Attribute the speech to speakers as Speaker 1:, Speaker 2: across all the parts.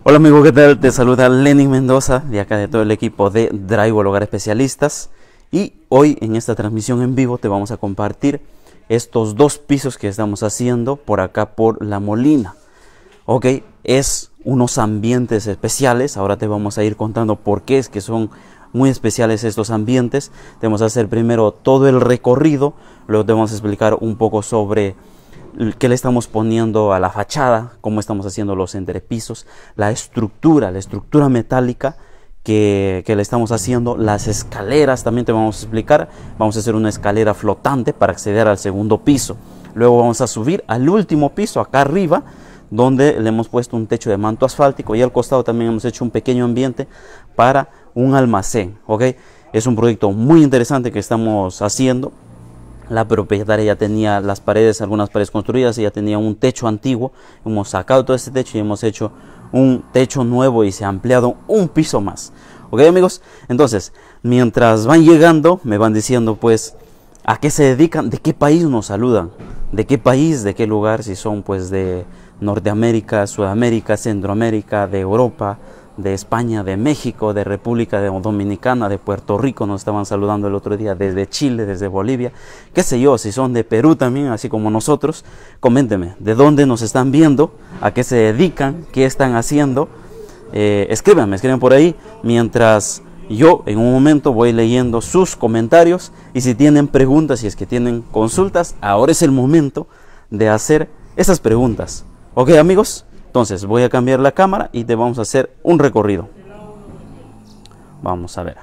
Speaker 1: Hola amigo, ¿qué tal? Te saluda Lenin Mendoza de acá de todo el equipo de Drywall Hogar Especialistas, y hoy en esta transmisión en vivo te vamos a compartir estos dos pisos que estamos haciendo por acá por La Molina. Ok, es unos ambientes especiales. Ahora te vamos a ir contando por qué es que son muy especiales estos ambientes. Te vamos a hacer primero todo el recorrido, luego te vamos a explicar un poco sobre qué le estamos poniendo a la fachada, cómo estamos haciendo los entrepisos, la estructura metálica que le estamos haciendo, las escaleras también te vamos a explicar. Vamos a hacer una escalera flotante para acceder al segundo piso. Luego vamos a subir al último piso, acá arriba, donde le hemos puesto un techo de manto asfáltico, y al costado también hemos hecho un pequeño ambiente para un almacén. ¿Ok? Es un proyecto muy interesante que estamos haciendo. La propietaria ya tenía las paredes, algunas paredes construidas, y ya tenía un techo antiguo. Hemos sacado todo este techo y hemos hecho un techo nuevo y se ha ampliado un piso más. Ok amigos, entonces mientras van llegando me van diciendo pues a qué se dedican, de qué país nos saludan, de qué país, de qué lugar, si son pues de Norteamérica, Sudamérica, Centroamérica, de Europa, de España, de México, de República Dominicana, de Puerto Rico. Nos estaban saludando el otro día, desde Chile, desde Bolivia, qué sé yo, si son de Perú también, así como nosotros. Coméntenme de dónde nos están viendo, a qué se dedican, qué están haciendo. Escriban por ahí, mientras yo en un momento voy leyendo sus comentarios, y si tienen preguntas, si es que tienen consultas, ahora es el momento de hacer esas preguntas. Ok amigos, entonces voy a cambiar la cámara y te vamos a hacer un recorrido. Vamos a ver.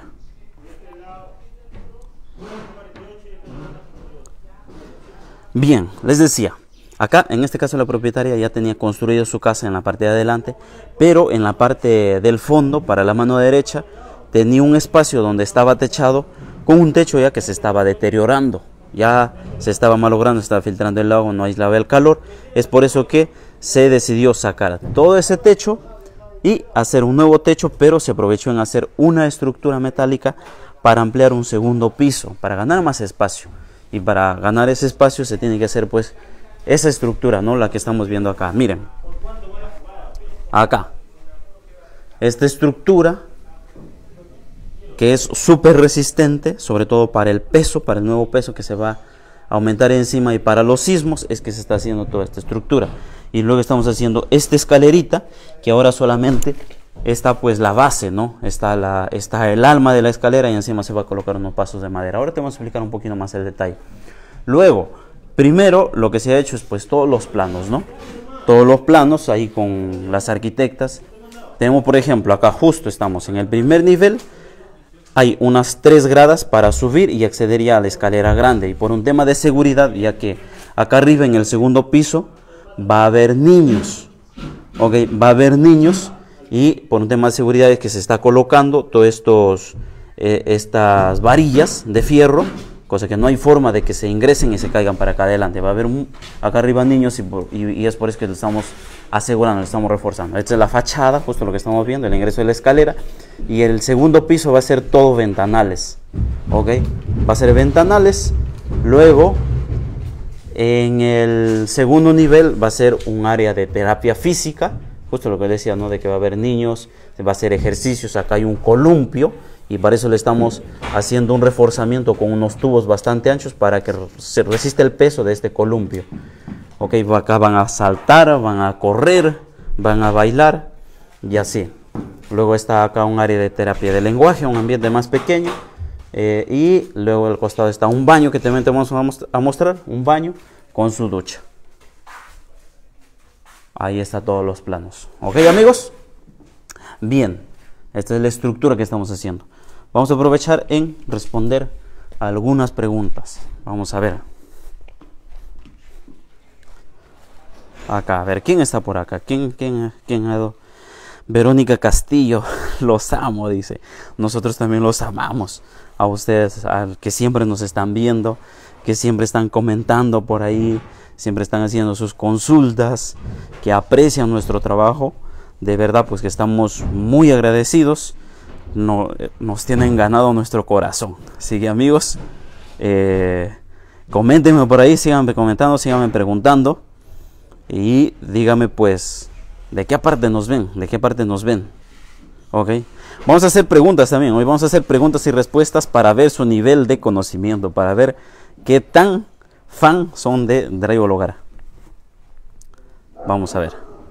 Speaker 1: Bien, les decía, acá en este caso la propietaria ya tenía construido su casa en la parte de adelante, pero en la parte del fondo, para la mano derecha, tenía un espacio donde estaba techado, con un techo ya que se estaba deteriorando. Ya se estaba malogrando, estaba filtrando el agua, no aislaba el calor. Es por eso que se decidió sacar todo ese techo y hacer un nuevo techo, pero se aprovechó en hacer una estructura metálica para ampliar un segundo piso, para ganar más espacio. Y para ganar ese espacio se tiene que hacer pues esa estructura, ¿no? La que estamos viendo acá. Miren, acá, esta estructura que es súper resistente, sobre todo para el peso, para el nuevo peso que se va a aumentar encima, y para los sismos es que se está haciendo toda esta estructura. Y luego estamos haciendo esta escalerita, que ahora solamente está pues la base, ¿no? Está el alma de la escalera, y encima se va a colocar unos pasos de madera. Ahora te vamos a explicar un poquito más el detalle. Luego, primero lo que se ha hecho es pues todos los planos, ¿no? Todos los planos ahí con las arquitectas. Tenemos por ejemplo acá, justo estamos en el primer nivel. Hay unas 3 gradas para subir y acceder ya a la escalera grande, y por un tema de seguridad, ya que acá arriba en el segundo piso va a haber niños. Ok, va a haber niños, y por un tema de seguridad es que se está colocando todas estas varillas de fierro, cosa que no hay forma de que se ingresen y se caigan para acá adelante. Va a haber acá arriba niños, y es por eso que lo estamos asegurando, lo estamos reforzando. Esta es la fachada, justo lo que estamos viendo, el ingreso de la escalera, y el segundo piso va a ser todo ventanales. Ok, va a ser ventanales. Luego en el segundo nivel va a ser un área de terapia física, justo lo que decía, ¿no? De que va a haber niños, se va a hacer ejercicios. Acá hay un columpio, y para eso le estamos haciendo un reforzamiento con unos tubos bastante anchos para que se resista el peso de este columpio. Ok, acá van a saltar, van a correr, van a bailar, y así. Luego está acá un área de terapia de lenguaje, un ambiente más pequeño. Y luego al costado está un baño, que también te vamos a mostrar, un baño con su ducha. Ahí está todos los planos. Ok amigos, bien, esta es la estructura que estamos haciendo. Vamos a aprovechar en responder algunas preguntas. Vamos a ver. Acá, a ver, ¿quién está por acá? ¿Quién ha dado? Verónica Castillo, los amo, dice. Nosotros también los amamos a ustedes, que siempre nos están viendo, que siempre están comentando por ahí, siempre están haciendo sus consultas, que aprecian nuestro trabajo. De verdad, pues que estamos muy agradecidos. Nos tienen ganado nuestro corazón. Así que amigos, coméntenme por ahí, síganme comentando, síganme preguntando, y díganme pues ¿De qué parte nos ven? ¿De qué parte nos ven? Ok. Vamos a hacer preguntas también. Hoy vamos a hacer preguntas y respuestas para ver su nivel de conocimiento, para ver qué tan fan son de Drywall Hogar. Vamos a ver.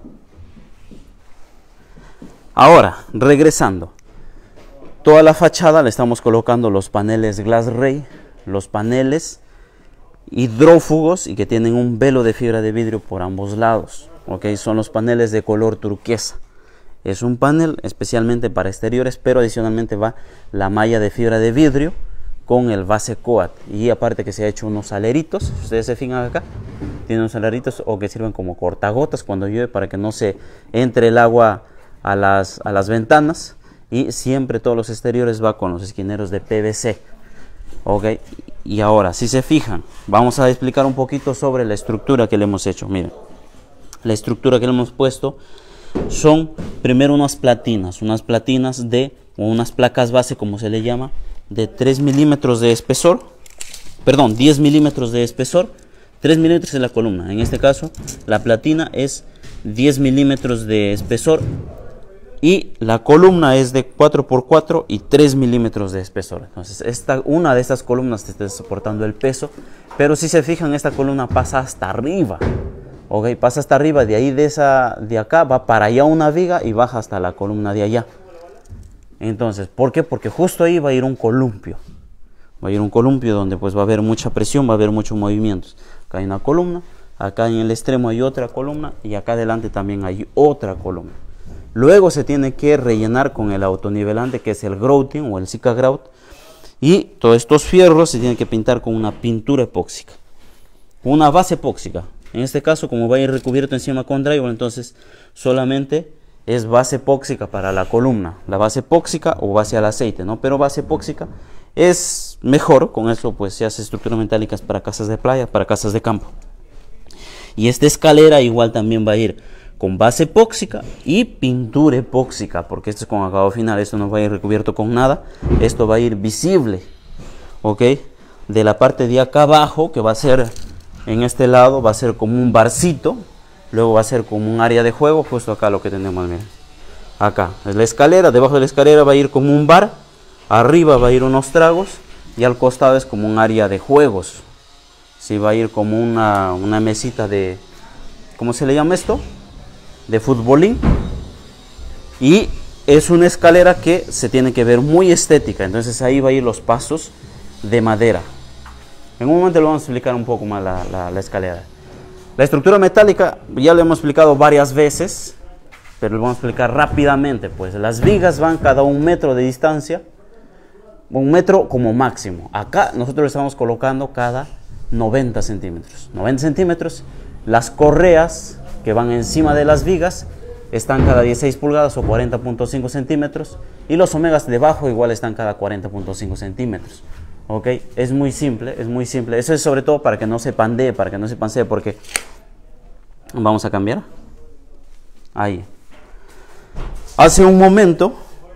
Speaker 1: Ahora, regresando. Toda la fachada le estamos colocando los paneles Glass Ray, los paneles hidrófugos y que tienen un velo de fibra de vidrio por ambos lados. Ok, son los paneles de color turquesa. Es un panel especialmente para exteriores, pero adicionalmente va la malla de fibra de vidrio con el base coat. Y aparte que se ha hecho unos aleritos, ustedes se fijan acá, tiene unos aleritos o que sirven como cortagotas cuando llueve para que no se entre el agua a las ventanas. Y siempre todos los exteriores va con los esquineros de PVC. Ok, y ahora si se fijan, vamos a explicar un poquito sobre la estructura que le hemos hecho. Miren, la estructura que le hemos puesto son primero unas platinas o unas placas base, como se le llama, de 3 milímetros de espesor, perdón, 10 milímetros de espesor, 3 milímetros en la columna. En este caso la platina es 10 milímetros de espesor y la columna es de 4x4 y 3 milímetros de espesor. Entonces una de estas columnas está soportando el peso, pero si se fijan, esta columna pasa hasta arriba. Ok, pasa hasta arriba, de ahí de acá va para allá una viga y baja hasta la columna de allá. Entonces, ¿por qué? Porque justo ahí va a ir un columpio. Va a ir un columpio donde pues va a haber mucha presión, va a haber muchos movimientos. Acá hay una columna, acá en el extremo hay otra columna y acá adelante también hay otra columna. Luego se tiene que rellenar con el autonivelante, que es el grouting o el Sika Grout. Y todos estos fierros se tienen que pintar con una pintura epóxica, una base epóxica. En este caso, como va a ir recubierto encima con drywall, entonces solamente es base epóxica para la columna. La base epóxica o base al aceite, ¿no? Pero base epóxica es mejor. Con eso pues se hace estructuras metálicas para casas de playa, para casas de campo. Y esta escalera igual también va a ir con base epóxica y pintura epóxica, porque esto es con acabado final. Esto no va a ir recubierto con nada. Esto va a ir visible, ¿ok? De la parte de acá abajo, que va a ser... En este lado va a ser como un barcito, luego va a ser como un área de juego, justo acá lo que tenemos, miren. Acá es la escalera, debajo de la escalera va a ir como un bar, arriba va a ir unos tragos y al costado es como un área de juegos. Sí, va a ir como una mesita de, ¿cómo se le llama esto? De futbolín. Y es una escalera que se tiene que ver muy estética, entonces ahí va a ir los pasos de madera. En un momento lo vamos a explicar un poco más la escalera. La estructura metálica ya lo hemos explicado varias veces, pero lo vamos a explicar rápidamente. Pues las vigas van cada 1 metro de distancia, 1 metro como máximo. Acá nosotros lo estamos colocando cada 90 centímetros. 90 centímetros. Las correas que van encima de las vigas están cada 16 pulgadas o 40.5 centímetros. Y los omegas debajo igual están cada 40.5 centímetros. Ok, es muy simple, es muy simple. Eso es sobre todo para que no se pandee, para que no se pansee, porque vamos a cambiar. Ahí. Hace un momento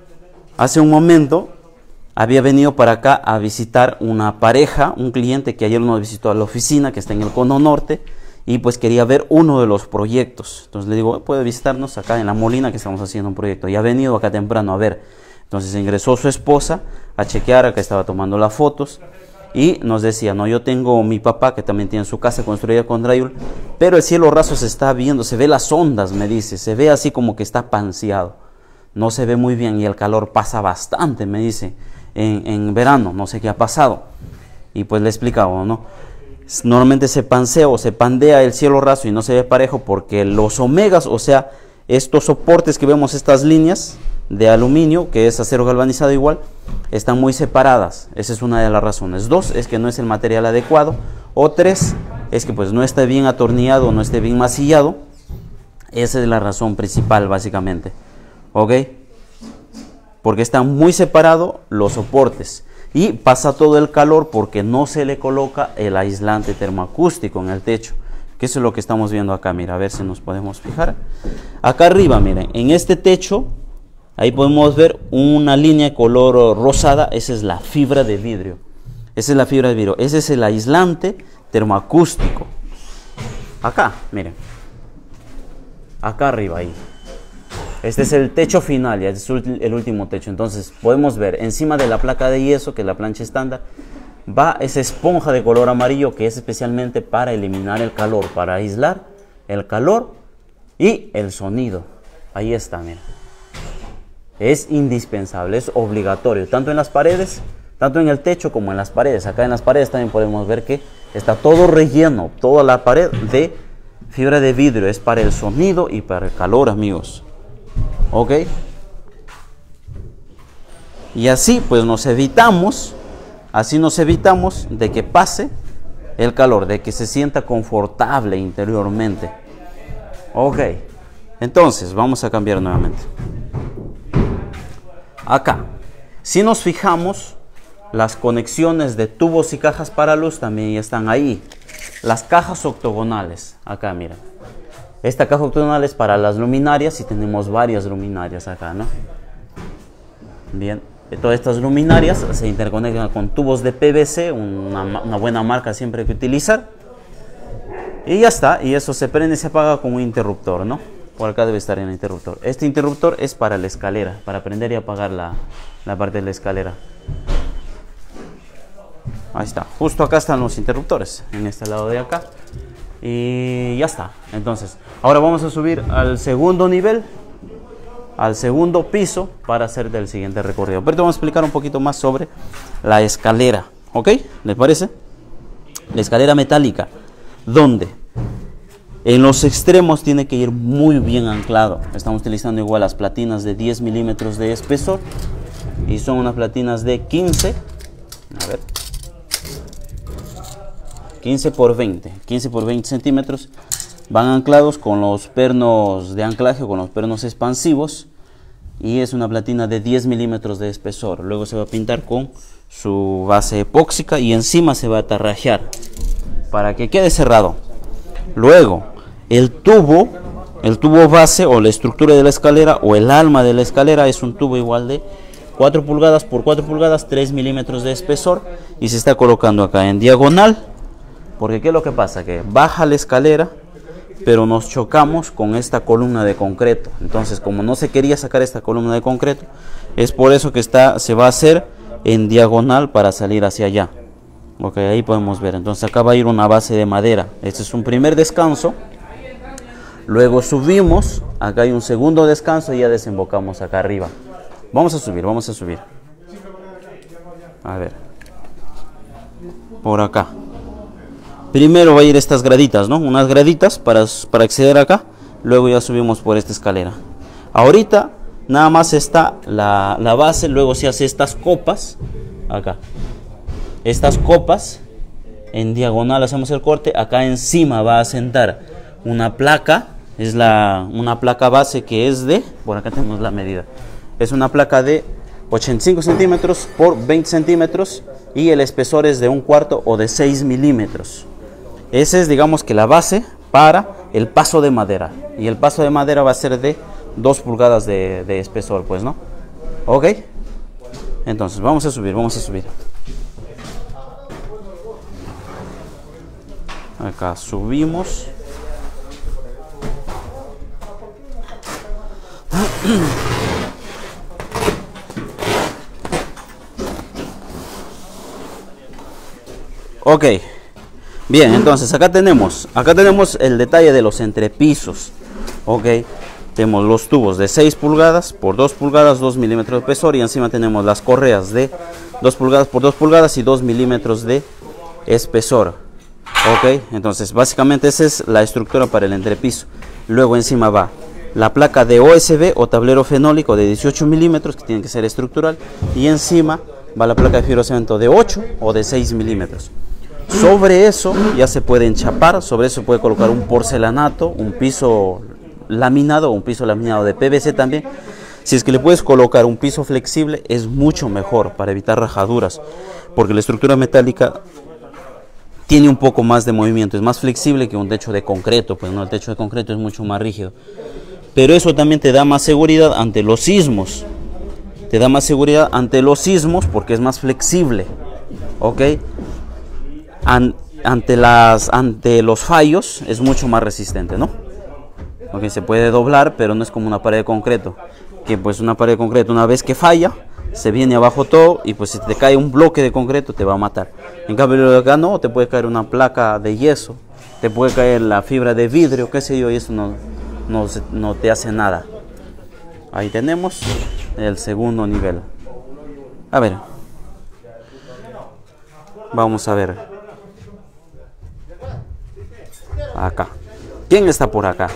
Speaker 1: había venido para acá a visitar una pareja, un cliente que ayer nos visitó a la oficina, que está en el Cono Norte, y pues quería ver uno de los proyectos. Entonces le digo, puede visitarnos acá en La Molina, que estamos haciendo un proyecto. Y ha venido acá temprano a ver. Entonces ingresó su esposa a chequear, acá estaba tomando las fotos y nos decía, no, yo tengo mi papá que también tiene su casa construida con drywall, pero el cielo raso se está viendo, se ve las ondas, me dice, se ve así como que está panseado, no se ve muy bien y el calor pasa bastante, me dice, en verano, no sé qué ha pasado. Y pues le explicaba, ¿no? Normalmente se pansea o se pandea el cielo raso y no se ve parejo porque los omegas, o sea, estos soportes que vemos, estas líneas de aluminio, que es acero galvanizado igual, están muy separadas. Esa es una de las razones. 2 es que no es el material adecuado, o 3 es que pues no está bien atornillado, no esté bien masillado. Esa es la razón principal básicamente, ¿ok? Porque están muy separados los soportes y pasa todo el calor porque no se le coloca el aislante termoacústico en el techo, que eso es lo que estamos viendo acá. Mira, a ver si nos podemos fijar acá arriba. Miren, en este techo ahí podemos ver una línea de color rosada. Esa es la fibra de vidrio. Esa es la fibra de vidrio. Ese es el aislante termoacústico. Acá, miren. acá arriba, ahí. Este es el techo final, ya es el último techo. Entonces podemos ver encima de la placa de yeso, que es la plancha estándar, va esa esponja de color amarillo que es especialmente para eliminar el calor, para aislar el calor y el sonido. Ahí está, mira. Es indispensable, es obligatorio, tanto en las paredes, tanto en el techo como en las paredes. Acá en las paredes también podemos ver que está todo relleno, toda la pared de fibra de vidrio. Es para el sonido y para el calor, amigos. Ok. Y así pues nos evitamos de que pase el calor, de que se sienta confortable interiormente. Ok. Entonces vamos a cambiar nuevamente. Acá, si nos fijamos, las conexiones de tubos y cajas para luz también ya están ahí. Las cajas octogonales, acá mira. Esta caja octogonal es para las luminarias y tenemos varias luminarias acá, ¿no? Bien, todas estas luminarias se interconectan con tubos de PVC, una buena marca siempre hay que utilizar. Y ya está, y eso se prende y se apaga con un interruptor, ¿no? Por acá debe estar el interruptor. Este interruptor es para la escalera, para prender y apagar la parte de la escalera. Ahí está, justo acá están los interruptores, en este lado de acá. Y ya está. Entonces, ahora vamos a subir al segundo nivel, al segundo piso, para hacer el siguiente recorrido. Pero te vamos a explicar un poquito más sobre la escalera, ¿ok? ¿Les parece? La escalera metálica, donde en los extremos tiene que ir muy bien anclado. Estamos utilizando igual las platinas de 10 milímetros de espesor y son unas platinas de 15, a ver, 15 por 20 centímetros. Van anclados con los pernos de anclaje o con los pernos expansivos y es una platina de 10 milímetros de espesor. Luego se va a pintar con su base epóxica y encima se va a atarrajear para que quede cerrado. Luego, el tubo base o la estructura de la escalera o el alma de la escalera es un tubo igual de 4 pulgadas por 4 pulgadas, 3 milímetros de espesor y se está colocando acá en diagonal. Porque ¿qué es lo que pasa? Que baja la escalera, pero nos chocamos con esta columna de concreto. Entonces, como no se quería sacar esta columna de concreto, es por eso que se va a hacer en diagonal para salir hacia allá. Ok, ahí podemos ver. Entonces acá va a ir una base de madera. Este es un primer descanso. Luego subimos. Acá hay un segundo descanso y ya desembocamos acá arriba. Vamos a subir, vamos a subir. A ver. Por acá. Primero va a ir estas graditas, ¿no? Unas graditas para acceder acá. Luego ya subimos por esta escalera. Ahorita nada más está la base. Luego se hace estas copas. Acá. Estas copas en diagonal hacemos el corte. Acá encima va a sentar una placa. Es una placa base que es de, por acá tenemos la medida, es una placa de 85 centímetros por 20 centímetros y el espesor es de 1/4 o de 6 milímetros. Esa es, digamos, que la base para el paso de madera, y el paso de madera va a ser de 2 pulgadas de espesor, pues, ¿no? Ok, entonces vamos a subir, acá subimos. Ok, bien, entonces acá tenemos el detalle de los entrepisos. Ok, tenemos los tubos de 6 pulgadas por 2 pulgadas, 2 milímetros de espesor, y encima tenemos las correas de 2 pulgadas por 2 pulgadas y 2 milímetros de espesor. Ok, entonces básicamente esa es la estructura para el entrepiso. Luego encima va la placa de OSB o tablero fenólico de 18 milímetros, que tiene que ser estructural, y encima va la placa de fibrocemento de 8 o de 6 milímetros. Sobre eso ya se puede enchapar, sobre eso se puede colocar un porcelanato, un piso laminado o un piso laminado de PVC también. Si es que le puedes colocar un piso flexible es mucho mejor para evitar rajaduras, porque la estructura metálica tiene un poco más de movimiento, es más flexible que un techo de concreto, pues no, el techo de concreto es mucho más rígido. Pero eso también te da más seguridad ante los sismos. Te da más seguridad ante los sismos porque es más flexible. ¿Ok? Ante los fallos es mucho más resistente, ¿no? Ok, se puede doblar, pero no es como una pared de concreto. Que pues una pared de concreto, una vez que falla, se viene abajo todo y pues si te cae un bloque de concreto te va a matar. En cambio acá no, te puede caer una placa de yeso, te puede caer la fibra de vidrio, qué sé yo, y eso no te hace nada. Ahí tenemos el segundo nivel. A ver, vamos a ver. Acá. ¿Quién está por acá?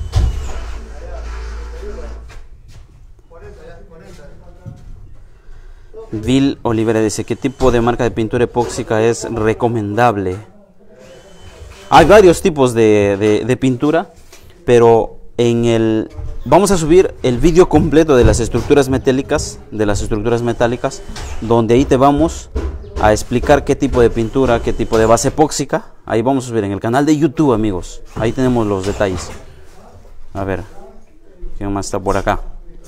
Speaker 1: Bill Olivera dice, ¿qué tipo de marca de pintura epóxica es recomendable? Hay varios tipos de pintura, pero vamos a subir el vídeo completo de las estructuras metálicas, donde ahí te vamos a explicar qué tipo de pintura, qué tipo de base epóxica. Ahí vamos a subir en el canal de YouTube, amigos. Ahí tenemos los detalles. A ver, ¿quién más está por acá?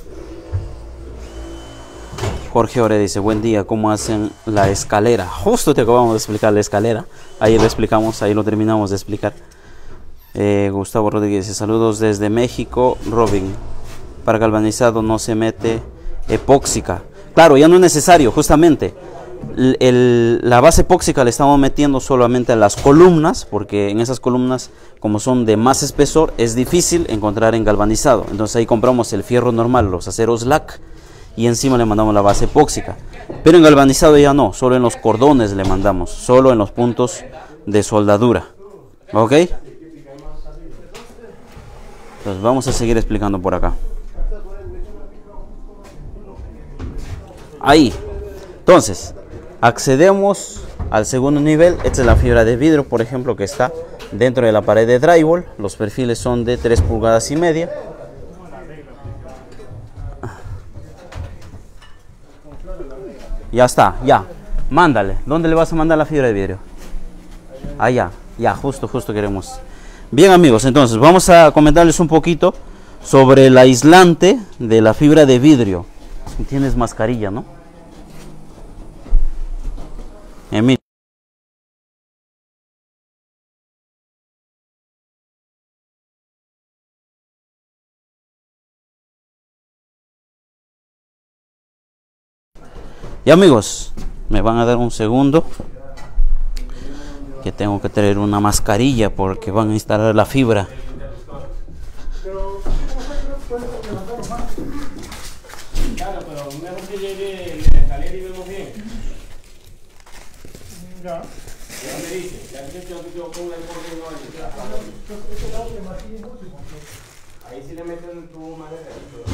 Speaker 1: Jorge Ore dice, buen día, ¿cómo hacen la escalera? Justo te acabamos de explicar la escalera. Ahí lo explicamos, ahí lo terminamos de explicar. Gustavo Rodríguez dice, saludos desde México. Robin, para galvanizado no se mete epóxica. Claro, ya no es necesario, justamente. La base epóxica le estamos metiendo solamente a las columnas, porque en esas columnas, como son de más espesor, es difícil encontrar en galvanizado. Entonces ahí compramos el fierro normal, los aceros LAC, y encima le mandamos la base epóxica. Pero en galvanizado ya no, solo en los cordones le mandamos, solo en los puntos de soldadura. ¿Ok? Entonces vamos a seguir explicando por acá. Ahí. Entonces, accedemos al segundo nivel. Esta es la fibra de vidrio, por ejemplo, que está dentro de la pared de drywall. Los perfiles son de 3,5 pulgadas. Ya está, ya. Mándale. ¿Dónde le vas a mandar la fibra de vidrio? Allá. Ya, justo queremos. Bien, amigos, entonces vamos a comentarles un poquito sobre el aislante de la fibra de vidrio. Tienes mascarilla, ¿no? Emilio. Y amigos, me van a dar un segundo, que tengo que traer una mascarilla porque van a instalar la fibra.
Speaker 2: Claro, pero mejor que llegue en la escalera y vemos bien. Ya. Ya me dice, ya que yo pongo el corriendo ahí sí le meten el tubo más de dentro.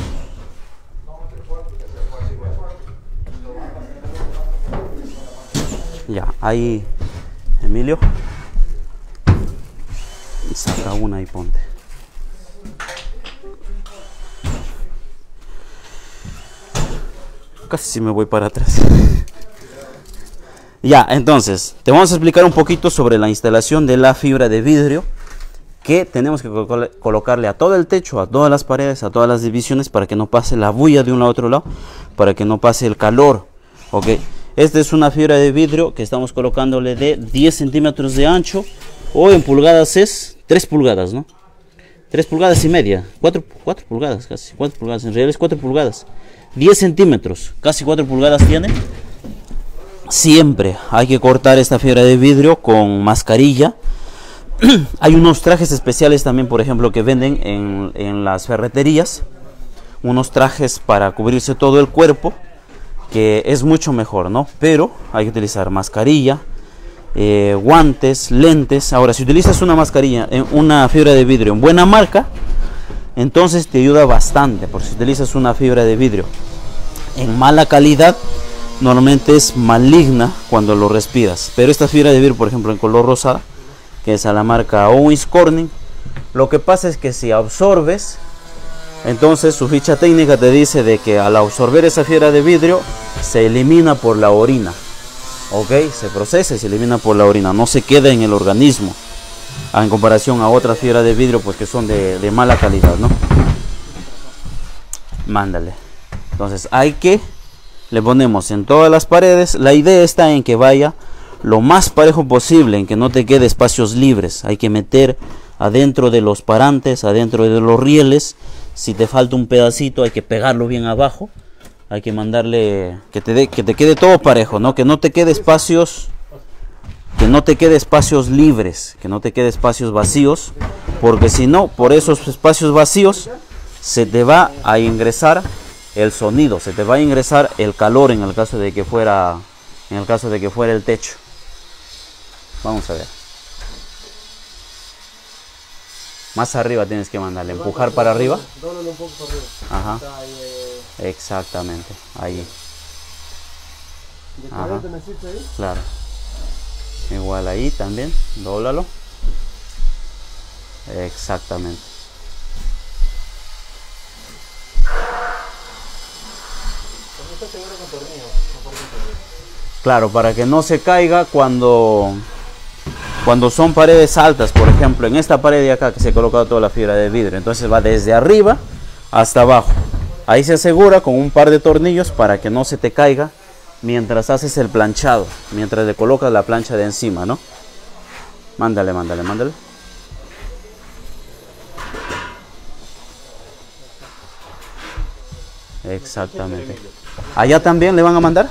Speaker 1: Ya, ahí, Emilio, saca una y ponte. Casi me voy para atrás. Ya, entonces, te vamos a explicar un poquito sobre la instalación de la fibra de vidrio que tenemos que colocarle a todo el techo, a todas las paredes, a todas las divisiones, para que no pase la bulla de un lado a otro lado, para que no pase el calor. Ok, esta es una fibra de vidrio que estamos colocándole de 10 centímetros de ancho, o en pulgadas es 3 pulgadas, ¿no? 3 pulgadas y media, 4 pulgadas casi, 4 pulgadas, en realidad es 4 pulgadas, 10 centímetros, casi 4 pulgadas tiene. Siempre hay que cortar esta fibra de vidrio con mascarilla. Hay unos trajes especiales también, por ejemplo, que venden en las ferreterías, unos trajes para cubrirse todo el cuerpo, que es mucho mejor, ¿no? Pero hay que utilizar mascarilla, guantes, lentes. Ahora, si utilizas una mascarilla, una fibra de vidrio en buena marca, entonces te ayuda bastante. Porque si utilizas una fibra de vidrio en mala calidad, normalmente es maligna cuando lo respiras. Pero esta fibra de vidrio, por ejemplo, en color rosada, que es a la marca Owens Corning, lo que pasa es que si absorbes, entonces su ficha técnica te dice de que al absorber esa fibra de vidrio se elimina por la orina. Ok, se procesa y se elimina por la orina, no se queda en el organismo, en comparación a otras fibras de vidrio pues que son de mala calidad, ¿no? Mándale. Entonces le ponemos en todas las paredes. La idea está en que vaya lo más parejo posible, en que no te quede espacios libres. Hay que meter adentro de los parantes, adentro de los rieles. Si te falta un pedacito, hay que pegarlo bien abajo. Hay que mandarle que te quede todo parejo, ¿no? Que no te quede espacios, libres, que no te quede espacios vacíos, porque si no, por esos espacios vacíos se te va a ingresar el sonido, se te va a ingresar el calor en el caso de que fuera el techo. Vamos a ver. Más arriba tienes que mandarle, empujar para arriba.
Speaker 2: Dóblalo un poco para arriba.
Speaker 1: Ajá.
Speaker 2: Está ahí,
Speaker 1: Exactamente, ahí.
Speaker 2: ¿de
Speaker 1: Ajá.
Speaker 2: te necesitas ahí?
Speaker 1: Claro. Igual ahí también, dóblalo. Exactamente.
Speaker 2: ¿Estás seguro con tornillo?
Speaker 1: Claro, para que no se caiga cuando son paredes altas. Por ejemplo, en esta pared de acá que se ha colocado toda la fibra de vidrio, entonces va desde arriba hasta abajo. Ahí se asegura con un par de tornillos para que no se te caiga mientras haces el planchado, mientras le colocas la plancha de encima, ¿no? Mándale. Exactamente. ¿Allá también le van a mandar?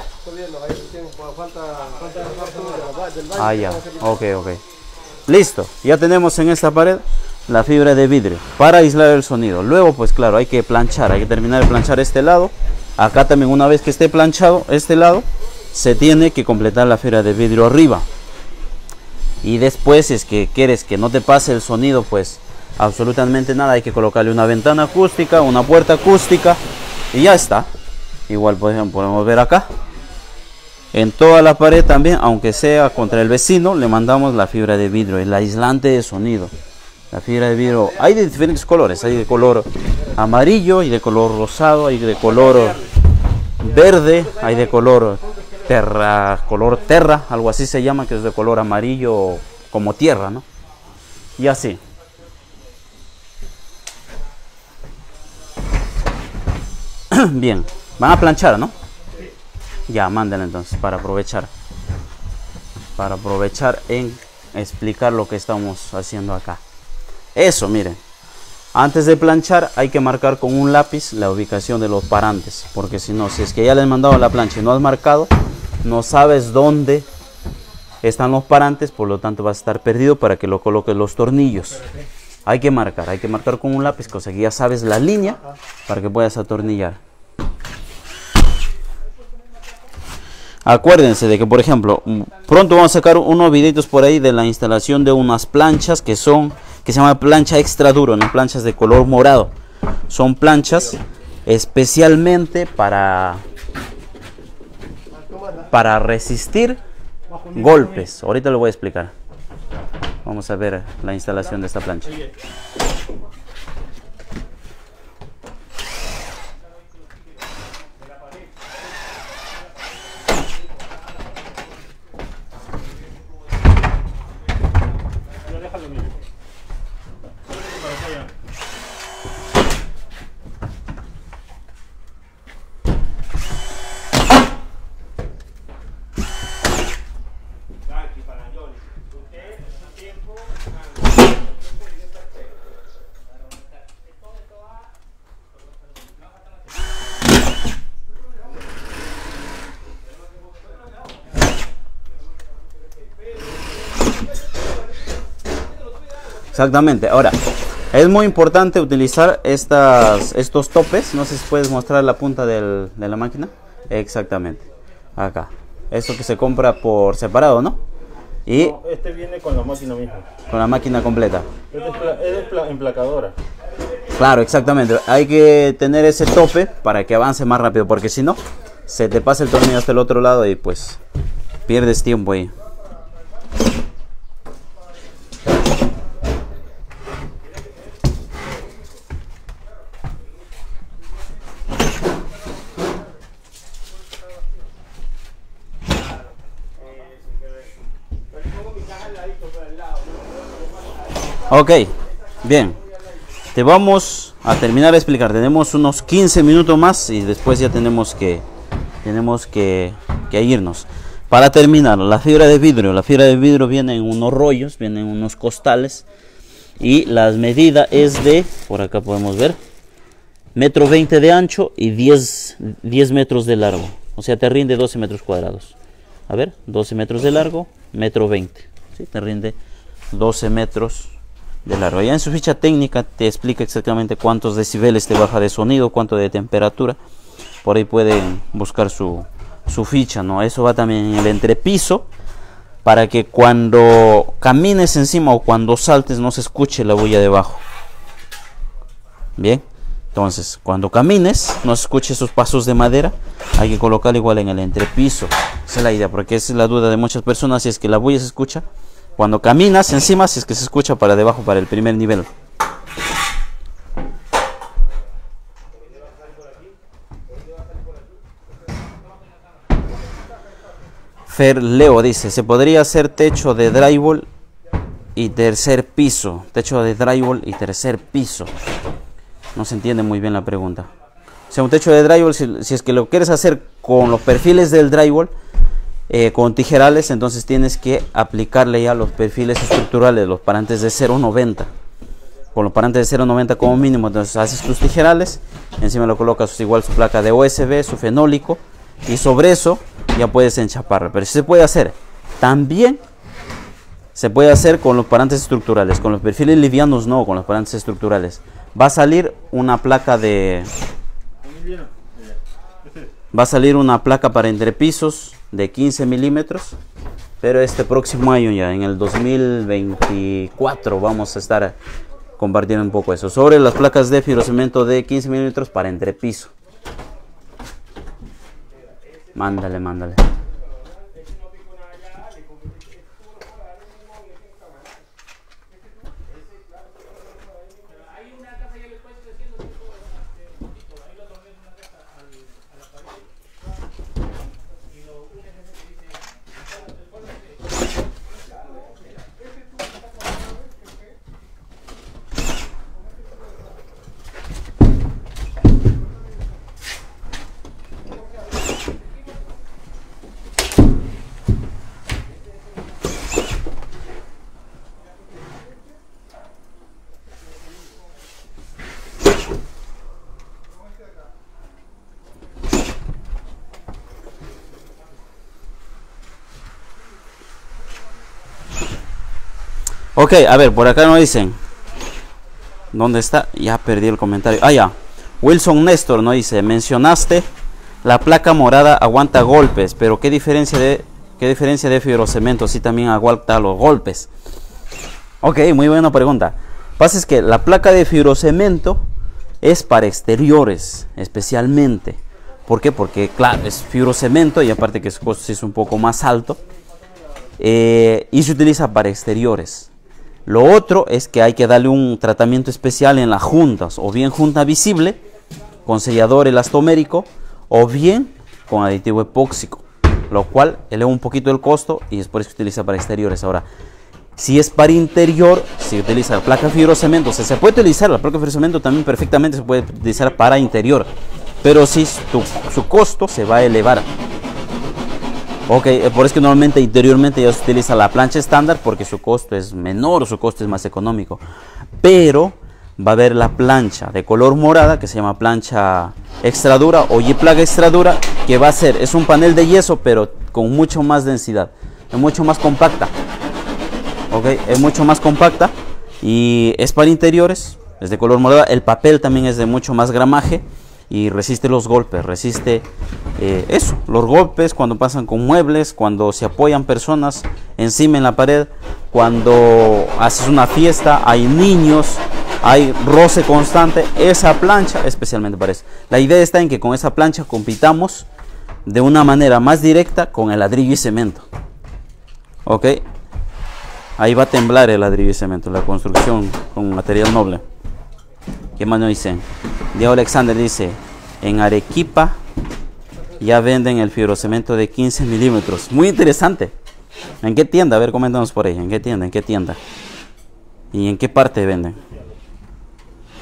Speaker 1: Ah, ya. Ok. Listo. Ya tenemos en esta pared la fibra de vidrio para aislar el sonido. Luego, pues claro, hay que planchar. Hay que terminar de planchar este lado. Acá también, una vez que esté planchado este lado, se tiene que completar la fibra de vidrio arriba. Y después, si es que quieres que no te pase el sonido, pues absolutamente nada. Hay que colocarle una ventana acústica, una puerta acústica y ya está. Igual podemos ver acá. En toda la pared también, aunque sea contra el vecino, le mandamos la fibra de vidrio, el aislante de sonido. La fibra de vidrio hay de diferentes colores, hay de color amarillo, hay de color rosado, hay de color verde, hay de color terra, algo así se llama, que es de color amarillo como tierra, ¿no? Y así. Bien, van a planchar, ¿no? Ya, mándenla entonces para aprovechar en explicar lo que estamos haciendo acá. Eso, miren, antes de planchar hay que marcar con un lápiz la ubicación de los parantes, porque si no, si es que ya les he mandado la plancha y no has marcado, no sabes dónde están los parantes, por lo tanto vas a estar perdido para que lo coloques los tornillos. Hay que marcar con un lápiz, cosa que ya sabes la línea para que puedas atornillar. Acuérdense de que, por ejemplo, pronto vamos a sacar unos videitos por ahí de la instalación de unas planchas que se llama plancha extra duro, no planchas de color morado. Son planchas especialmente para resistir golpes. Ahorita lo voy a explicar. Vamos a ver la instalación de esta plancha. Exactamente. Ahora, es muy importante utilizar estos topes. No sé si puedes mostrar la punta de la máquina. Exactamente. Acá. Eso que se compra por separado, ¿no? Y
Speaker 2: no, este viene con la máquina misma.
Speaker 1: Con la máquina completa.
Speaker 2: Es emplacadora.
Speaker 1: Claro, exactamente. Hay que tener ese tope para que avance más rápido, porque si no, se te pasa el tornillo hasta el otro lado y pues pierdes tiempo ahí. Ok, bien, te vamos a terminar de explicar. Tenemos unos 15 minutos más y después ya tenemos que irnos. Para terminar, la fibra de vidrio viene en unos rollos, viene en unos costales. Y la medida es de, por acá podemos ver, 1,20 m de ancho y 10 metros de largo. O sea, te rinde 12 metros cuadrados. A ver, 12 metros de largo, 1,20 m. ¿Sí? Te rinde 12 metros de largo. Ya en su ficha técnica te explica exactamente cuántos decibeles te baja de sonido, cuánto de temperatura. Por ahí pueden buscar su ficha, ¿no? Eso va también en el entrepiso, para que cuando camines encima o cuando saltes no se escuche la bulla debajo. Bien, entonces cuando camines no se escuche esos pasos de madera. Hay que colocar igual en el entrepiso. Esa es la idea, porque esa es la duda de muchas personas, si es que la bulla se escucha cuando caminas encima, si es que se escucha para debajo, para el primer nivel. Fer Leo dice, ¿se podría hacer techo de drywall y tercer piso? Techo de drywall y tercer piso. No se entiende muy bien la pregunta. O sea, un techo de drywall, si es que lo quieres hacer con los perfiles del drywall, con tijerales, entonces tienes que aplicarle ya los perfiles estructurales, los parantes de 0,90. Con los parantes de 0,90 como mínimo, entonces haces tus tijerales, encima lo colocas igual su placa de OSB, su fenólico, y sobre eso ya puedes enchaparla. Pero si se puede hacer, también se puede hacer con los parantes estructurales. Con los perfiles livianos no, con los parantes estructurales. Va a salir una placa de... Va a salir una placa para entrepisos de 15 milímetros. Pero este próximo año ya, en el 2024, vamos a estar compartiendo un poco eso. Sobre las placas de fibrocemento de 15 milímetros para entrepiso. Mándale. Ok, a ver, por acá nos dicen. ¿Dónde está? Ya perdí el comentario. Ah, ya. Wilson Néstor nos dice, mencionaste la placa morada aguanta golpes, pero ¿qué diferencia de fibrocemento? Sí, también aguanta los golpes. Ok, muy buena pregunta. Pasa es que la placa de fibrocemento es para exteriores, especialmente. ¿Por qué? Porque, claro, es fibrocemento y aparte que su costo es un poco más alto. Y se utiliza para exteriores. Lo otro es que hay que darle un tratamiento especial en las juntas, o bien junta visible con sellador elastomérico, o bien con aditivo epóxico, lo cual eleva un poquito el costo y es por eso que se utiliza para exteriores. Ahora, si es para interior, se utiliza la placa fibrocemento. O sea, se puede utilizar la placa fibrocemento también perfectamente, se puede utilizar para interior, pero sí su costo se va a elevar. Ok, por eso que normalmente interiormente ya se utiliza la plancha estándar porque su costo es menor, su costo es más económico. Pero va a haber la plancha de color morada que se llama plancha extra dura o Y-plaga extra dura, que va a ser, es un panel de yeso pero con mucho más densidad, es mucho más compacta. Ok, es mucho más compacta y es para interiores, es de color morada. El papel también es de mucho más gramaje y resiste los golpes, resiste los golpes cuando pasan con muebles, cuando se apoyan personas encima en la pared, cuando haces una fiesta, hay niños, hay roce constante. Esa plancha especialmente para eso. La idea está en que con esa plancha compitamos de una manera más directa con el ladrillo y cemento. Ok, ahí va a temblar el ladrillo y cemento, la construcción con material noble. ¿Qué más nos dicen? Diego Alexander dice, en Arequipa ya venden el fibrocemento de 15 milímetros. Muy interesante. ¿En qué tienda? A ver, coméntanos por ahí. ¿En qué tienda? ¿En qué tienda? ¿Y en qué parte venden?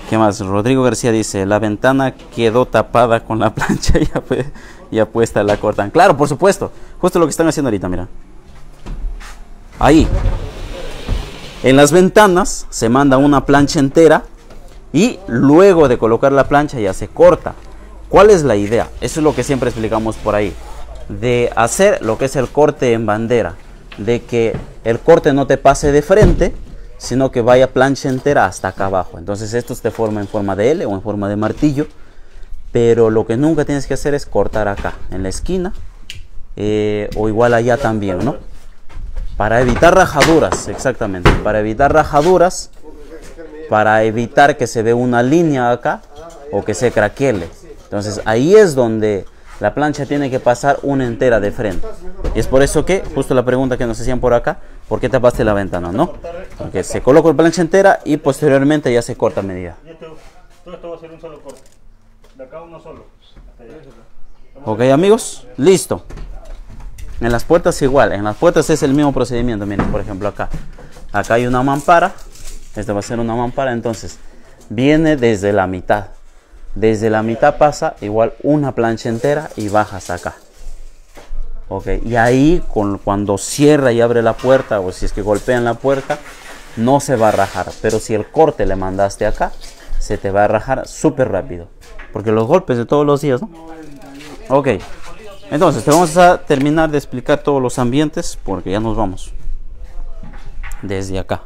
Speaker 1: ¿Qué más? Rodrigo García dice, la ventana quedó tapada con la plancha ya puesta, la cortan. Claro, por supuesto. Justo lo que están haciendo ahorita, mira. Ahí. En las ventanas se manda una plancha entera y luego de colocar la plancha ya se corta. ¿Cuál es la idea? Eso es lo que siempre explicamos por ahí. De hacer lo que es el corte en bandera. De que el corte no te pase de frente, sino que vaya plancha entera hasta acá abajo. Entonces esto se forma en forma de L o en forma de martillo. Pero lo que nunca tienes que hacer es cortar acá, en la esquina. O igual allá también, ¿no? Para evitar rajaduras, exactamente. Para evitar rajaduras, para evitar que se vea una línea acá o que se craquele. Entonces ahí es donde la plancha tiene que pasar una entera de frente. Y es por eso que, justo la pregunta que nos hacían por acá, ¿por qué tapaste la ventana? ¿No? Porque se coloca la plancha entera y posteriormente ya se corta a medida.
Speaker 2: Todo esto va a ser un solo corte. De acá uno solo.
Speaker 1: Ok, amigos, listo. En las puertas igual, en las puertas es el mismo procedimiento. Miren, por ejemplo acá. Acá hay una mampara. Esta va a ser una mampara, entonces viene desde la mitad. Desde la mitad pasa igual una plancha entera y bajas acá. Ok, y ahí cuando cierra y abre la puerta o si es que golpean la puerta, no se va a rajar. Pero si el corte le mandaste acá, se te va a rajar súper rápido. Porque los golpes de todos los días, ¿no? Ok, entonces te vamos a terminar de explicar todos los ambientes porque ya nos vamos. Desde acá.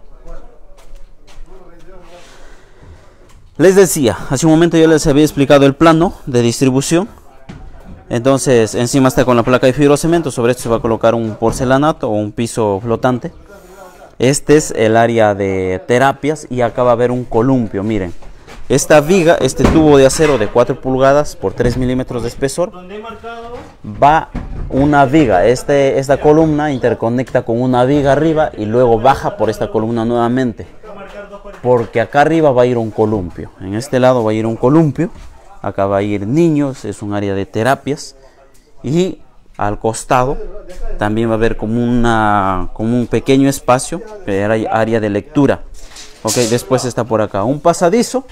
Speaker 1: Les decía, hace un momento yo les había explicado el plano de distribución. Entonces encima está con la placa de fibrocemento, sobre esto se va a colocar un porcelanato o un piso flotante. Este es el área de terapias y acá va a haber un columpio, miren. Esta viga, este tubo de acero de 4 pulgadas por 3 milímetros de espesor, va una viga. Esta columna interconecta con una viga arriba y luego baja por esta columna nuevamente. Porque acá arriba va a ir un columpio. En este lado va a ir un columpio. Acá va a ir niños, es un área de terapias. Y al costado también va a haber como un pequeño espacio, que era área de lectura. Ok, después está por acá un pasadizo.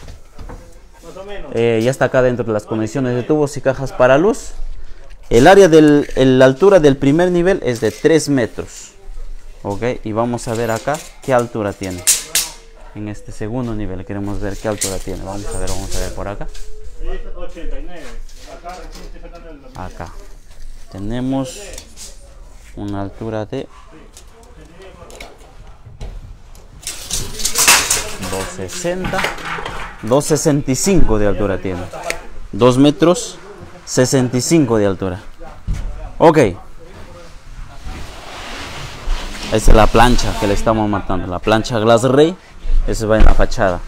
Speaker 1: Ya está acá dentro de las conexiones de tubos y cajas para luz. El área la altura del primer nivel es de 3 metros. Ok, y vamos a ver acá qué altura tiene. En este segundo nivel queremos ver qué altura tiene. Vamos a ver por acá. Acá tenemos una altura de 260, 265 de altura tiene. 2 metros 65 de altura. Ok. Esa es la plancha que le estamos matando. La plancha Glass Ray. Esa va en la fachada.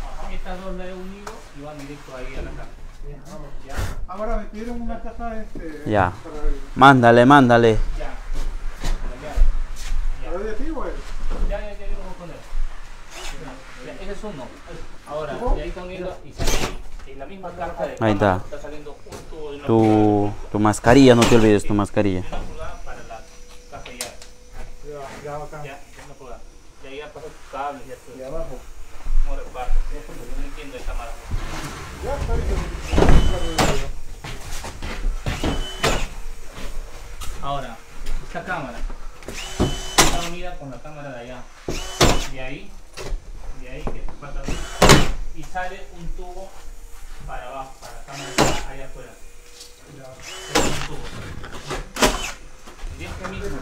Speaker 3: Ahora me pidieron una caja
Speaker 1: Ya. Mándale.
Speaker 4: Ese es uno. Ahora, y ahí están viendo y la misma carta de
Speaker 1: ahí está.
Speaker 4: Está saliendo un tubo de una
Speaker 1: Tu mascarilla, no te olvides tu mascarilla.
Speaker 4: pulgada para la caja ya una pulgada. Y ahí ya pasó tus cables y todo.
Speaker 3: de abajo.
Speaker 4: No reparto. Yo no entiendo esta marca.
Speaker 3: Ya está bien.
Speaker 4: Ahora, esta cámara está unida con la cámara de allá. De ahí que falta ver. Y sale un tubo para abajo, para la cámara allá afuera. Es un tubo. Y este mismo.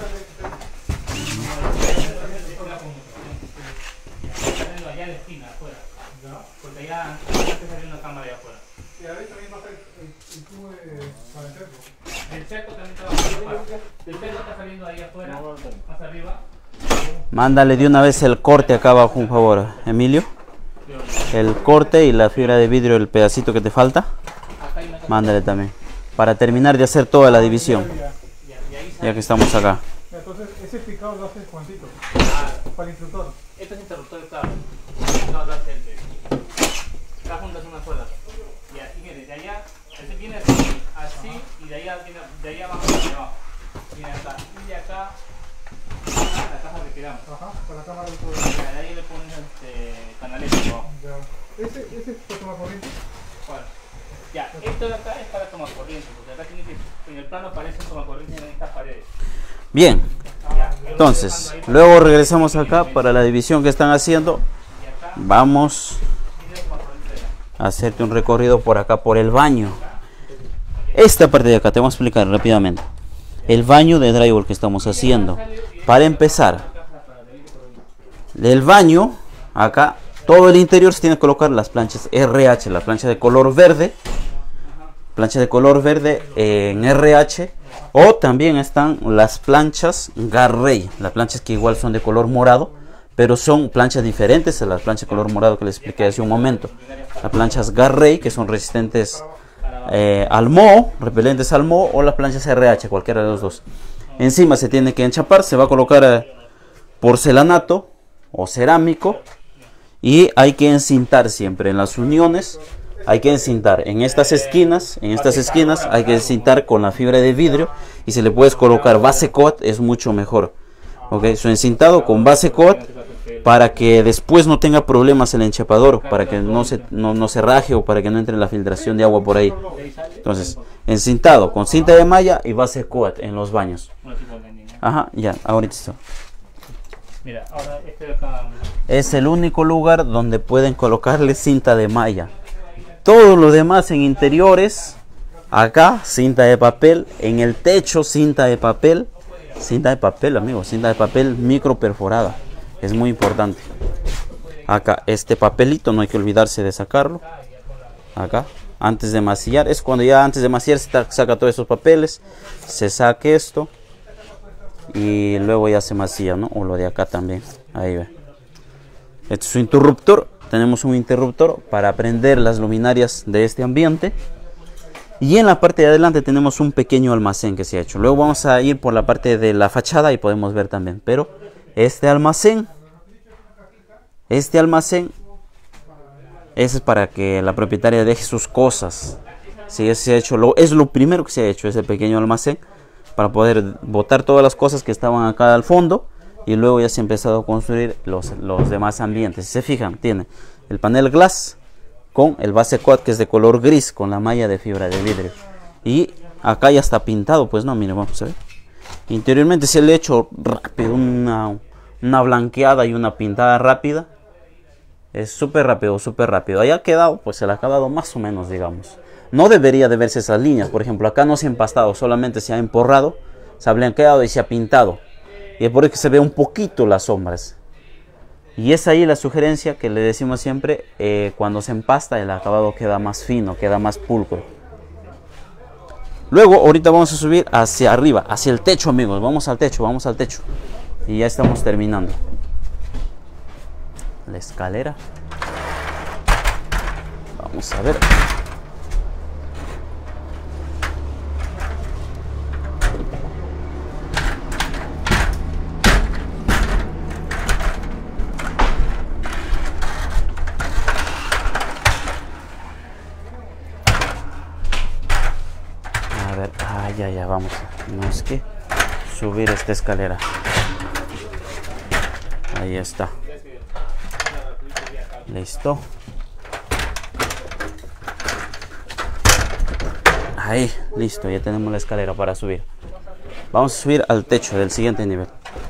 Speaker 4: Está saliendo allá en la esquina, afuera. Porque allá antes salió una cámara allá afuera.
Speaker 3: Y ahí también va a ser el tubo para el cerco.
Speaker 4: El cerco también está afuera. El cerco está saliendo ahí afuera, más arriba.
Speaker 1: Mándale de una vez el corte acá abajo, un favor, Emilio. El corte y la fibra de vidrio, el pedacito que te falta. Mándale también. Para terminar de hacer toda la división. Ya que estamos acá.
Speaker 3: Entonces, ese picado lo hace Juancito. Para el instructor.
Speaker 4: Este es interruptor de cable. No, no, acá juntas una sola. Y así viene, de allá, este viene así, y de allá viene, de allá abajo hacia abajo. Viene acá, y de acá, caja que quedamos.
Speaker 3: Ajá, con la cámara de todo.
Speaker 4: Ya, de ahí le pones canaleta abajo.
Speaker 3: Ya. ¿Ese es para tomar corriente?
Speaker 4: ¿Cuál? Ya, esto de acá es para tomar corriente, porque acá tiene que, en el plano aparece un tomacorriente en estas paredes.
Speaker 1: Bien,
Speaker 4: Ya, yo lo
Speaker 1: entonces,
Speaker 4: estoy dejando ahí
Speaker 1: luego regresamos acá para la división que están haciendo.
Speaker 4: y acá
Speaker 1: Vamos
Speaker 4: tiene el tomacorriente de acá.
Speaker 1: a hacerte un recorrido por acá, por el baño. Esta parte de acá, te voy a explicar rápidamente. El baño de drywall que estamos haciendo. Para empezar, del baño, acá, todo el interior se tiene que colocar las planchas RH, la plancha de color verde. Plancha de color verde en RH. O también están las planchas Garrey. Las planchas que igual son de color morado, pero son planchas diferentes a las planchas de color morado que les expliqué hace un momento. Las planchas Garrey, que son resistentes al moho, repelentes al moho, o las planchas RH, cualquiera de los dos. Encima se tiene que enchapar, se va a colocar porcelanato o cerámico, y hay que encintar siempre en las uniones. Hay que encintar en estas esquinas, hay que encintar con la fibra de vidrio, y si le puedes colocar base coat es mucho mejor. Ok, su encintado con base coat para que después no tenga problemas el enchapador, para que no se raje o para que no entre la filtración de agua por ahí. Entonces, encintado con cinta de malla y base coat en los baños. Ajá, ya, ahorita está.
Speaker 4: Mira, ahora este de acá.
Speaker 1: Es el único lugar donde pueden colocarle cinta de malla. Todo lo demás en interiores, acá cinta de papel, en el techo cinta de papel, amigos, cinta de papel micro perforada, es muy importante. Acá este papelito no hay que olvidarse de sacarlo. Acá, antes de masillar, es cuando ya antes de masillar se saca todos esos papeles, se saca esto y luego ya se masilla, ¿no? O lo de acá también, ahí ve. Este es su interruptor. Tenemos un interruptor para prender las luminarias de este ambiente. Y en la parte de adelante tenemos un pequeño almacén que se ha hecho. Luego vamos a ir por la parte de la fachada y podemos ver también. Pero este almacén ese es para que la propietaria deje sus cosas. Sí, se ha hecho, es lo primero que se ha hecho, ese pequeño almacén, para poder botar todas las cosas que estaban acá al fondo. Y luego ya se ha empezado a construir los demás ambientes. Si se fijan, tiene el panel glass con el base coat, que es de color gris, con la malla de fibra de vidrio. Y acá ya está pintado, pues no, miren, vamos a ver. Interiormente se le ha hecho rápido, una blanqueada y una pintada rápida. Es súper rápido, súper rápido. Ahí ha quedado, pues se le ha acabado más o menos, digamos. No debería de verse esas líneas. Por ejemplo, acá no se ha empastado, solamente se ha emporrado, se ha blanqueado y se ha pintado. Y es por eso que se ve un poquito las sombras. Y es ahí la sugerencia que le decimos siempre, cuando se empasta el acabado queda más fino, queda más pulcro. Luego ahorita vamos a subir hacia arriba, hacia el techo, amigos. Vamos al techo. Y ya estamos terminando. La escalera. Vamos a ver. Ya vamos. Tenemos que subir esta escalera. Ahí está. Listo. Ahí, listo. Ya tenemos la escalera para subir. Vamos a subir al techo del siguiente nivel.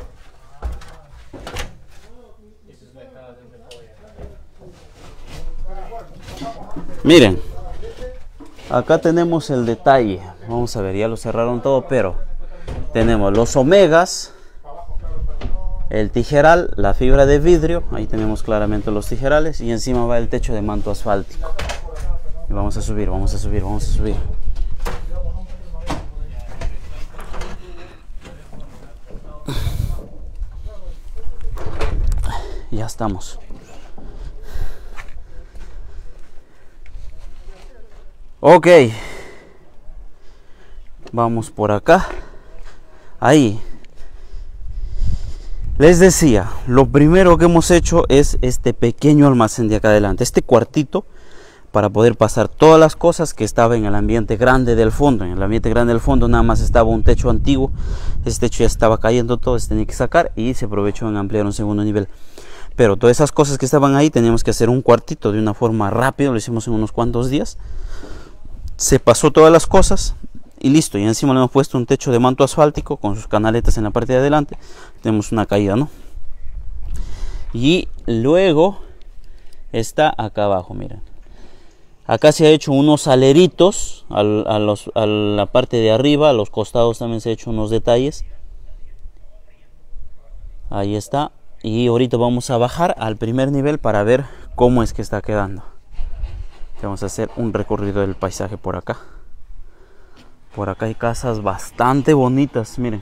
Speaker 1: Miren. Acá tenemos el detalle. Vamos a ver, ya lo cerraron todo, pero tenemos los omegas, el tijeral, la fibra de vidrio. Ahí tenemos claramente los tijerales. Y encima va el techo de manto asfáltico. Y vamos a subir. Ya estamos. Ok. Vamos por acá. Ahí. Les decía, lo primero que hemos hecho es este pequeño almacén de acá adelante. Este cuartito para poder pasar todas las cosas que estaba en el ambiente grande del fondo. En el ambiente grande del fondo nada más estaba un techo antiguo, ese techo ya estaba cayendo todo, se tenía que sacar y se aprovechó en ampliar un segundo nivel. Pero todas esas cosas que estaban ahí teníamos que hacer un cuartito de una forma rápida, lo hicimos en unos cuantos días. Se pasó todas las cosas y listo, y encima le hemos puesto un techo de manto asfáltico con sus canaletas en la parte de adelante. Tenemos una caída, ¿no? Y luego está acá abajo, miren. Acá se ha hecho unos aleritos a la parte de arriba, a los costados también se ha hecho unos detalles. Ahí está. Y ahorita vamos a bajar al primer nivel para ver cómo es que está quedando. Vamos a hacer un recorrido del paisaje por acá. Por acá hay casas bastante bonitas, miren.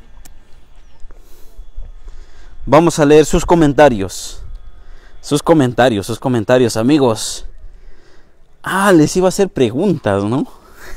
Speaker 1: Vamos a leer sus comentarios. Sus comentarios, amigos. Les iba a hacer preguntas, ¿no?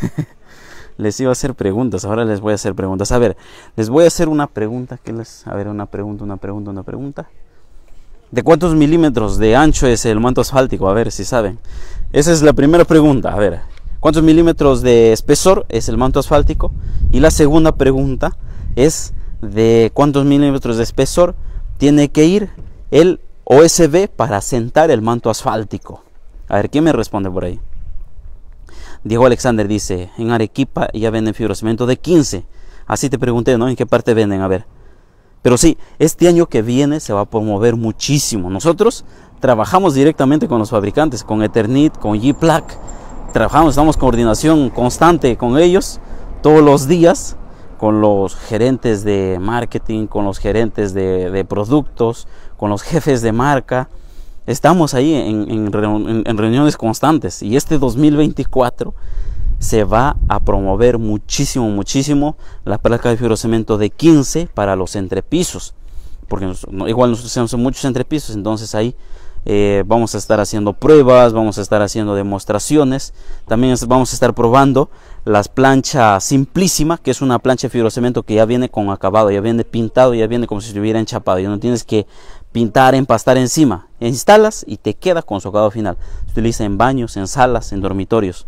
Speaker 1: Les iba a hacer preguntas, ahora les voy a hacer preguntas. A ver, les voy a hacer una pregunta. Una pregunta. ¿De cuántos milímetros de ancho es el manto asfáltico? A ver si saben. Esa es la primera pregunta. A ver, ¿cuántos milímetros de espesor es el manto asfáltico? Y la segunda pregunta es de cuántos milímetros de espesor tiene que ir el OSB para sentar el manto asfáltico. A ver, ¿quién me responde por ahí? Diego Alexander dice, en Arequipa ya venden fibrocemento de 15. Así te pregunté, ¿no? ¿En qué parte venden? A ver. Pero sí, este año que viene se va a promover muchísimo. Nosotros trabajamos directamente con los fabricantes, con Eternit, con G-Plaque. Estamos en coordinación constante con ellos todos los días, con los gerentes de marketing, con los gerentes de productos, con los jefes de marca. Estamos ahí en reuniones constantes, y este 2024 se va a promover muchísimo la placa de fibrocemento de 15 para los entrepisos, porque igual nosotros tenemos muchos entrepisos, entonces ahí vamos a estar haciendo pruebas, vamos a estar haciendo demostraciones. También vamos a estar probando las planchas Simplísima, que es una plancha de fibrocemento que ya viene con acabado, ya viene pintado, ya viene como si estuviera enchapado, ya no tienes que pintar, empastar encima. Instalas y te queda con su acabado final. Se utiliza en baños, en salas, en dormitorios.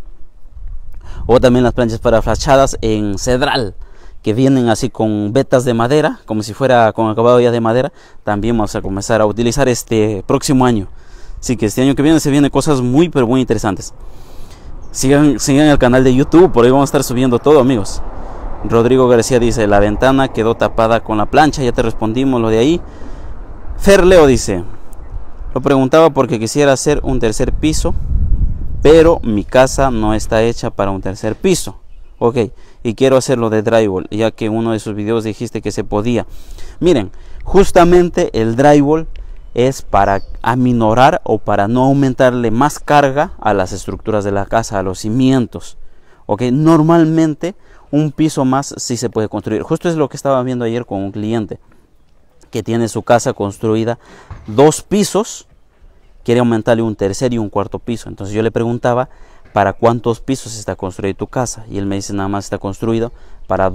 Speaker 1: O también las planchas para fachadas en cedral, que vienen así con vetas de madera, como si fuera con acabado ya de madera. También vamos a comenzar a utilizar este próximo año. Así que este año que viene se vienen cosas muy interesantes. Sigan el canal de YouTube, por ahí vamos a estar subiendo todo, amigos. Rodrigo García dice, la ventana quedó tapada con la plancha, ya te respondimos lo de ahí. Fer Leo dice, lo preguntaba porque quisiera hacer un tercer piso, pero mi casa no está hecha para un tercer piso. Ok, y quiero hacerlo de drywall, ya que en uno de sus videos dijiste que se podía. Miren, justamente el drywall es para aminorar o para no aumentarle más carga a las estructuras de la casa, a los cimientos. Ok, normalmente un piso más sí se puede construir. Justo es lo que estaba viendo ayer con un cliente que tiene su casa construida 2 pisos, quiere aumentarle un tercer y un cuarto piso. Entonces yo le preguntaba, ¿para cuántos pisos está construida tu casa? Y él me dice, nada más está construido para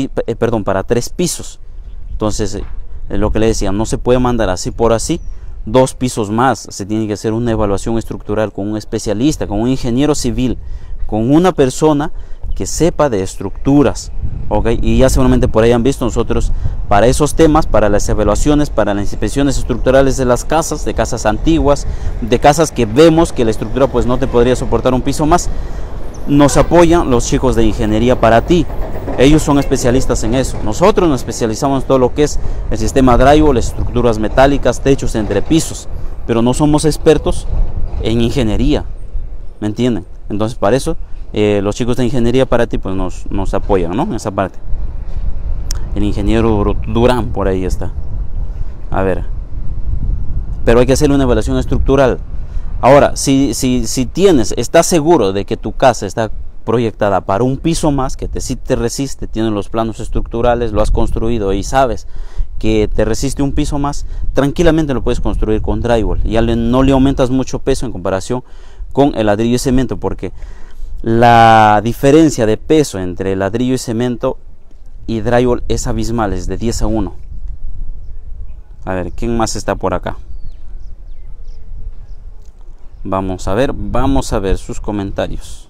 Speaker 1: 3 pisos. Entonces lo que le decía, no se puede mandar así por así 2 pisos más. Se tiene que hacer una evaluación estructural con un especialista, con un ingeniero civil, con una persona que sepa de estructuras. Okay, y ya seguramente por ahí han visto nosotros para esos temas, para las evaluaciones, para las inspecciones estructurales de las casas, de casas antiguas, de casas que vemos que la estructura pues no te podría soportar un piso más, nos apoyan los chicos de Ingeniería para Ti. Ellos son especialistas en eso. Nosotros nos especializamos en todo lo que es el sistema drywall, estructuras metálicas, techos, entrepisos, pero no somos expertos en ingeniería, ¿me entienden? Entonces para eso los chicos de Ingeniería para Ti pues nos apoyan, ¿no? En esa parte. El ingeniero Durán por ahí está. A ver, pero hay que hacer una evaluación estructural. Ahora, si estás seguro de que tu casa está proyectada para un piso más, que sí te resiste, tienes los planos estructurales, lo has construido y sabes que te resiste un piso más, tranquilamente lo puedes construir con drywall. Ya no le aumentas mucho peso en comparación con el ladrillo y cemento, porque la diferencia de peso entre ladrillo y cemento y drywall es abismal, es de 10-1. A ver, ¿quién más está por acá? Vamos a ver sus comentarios.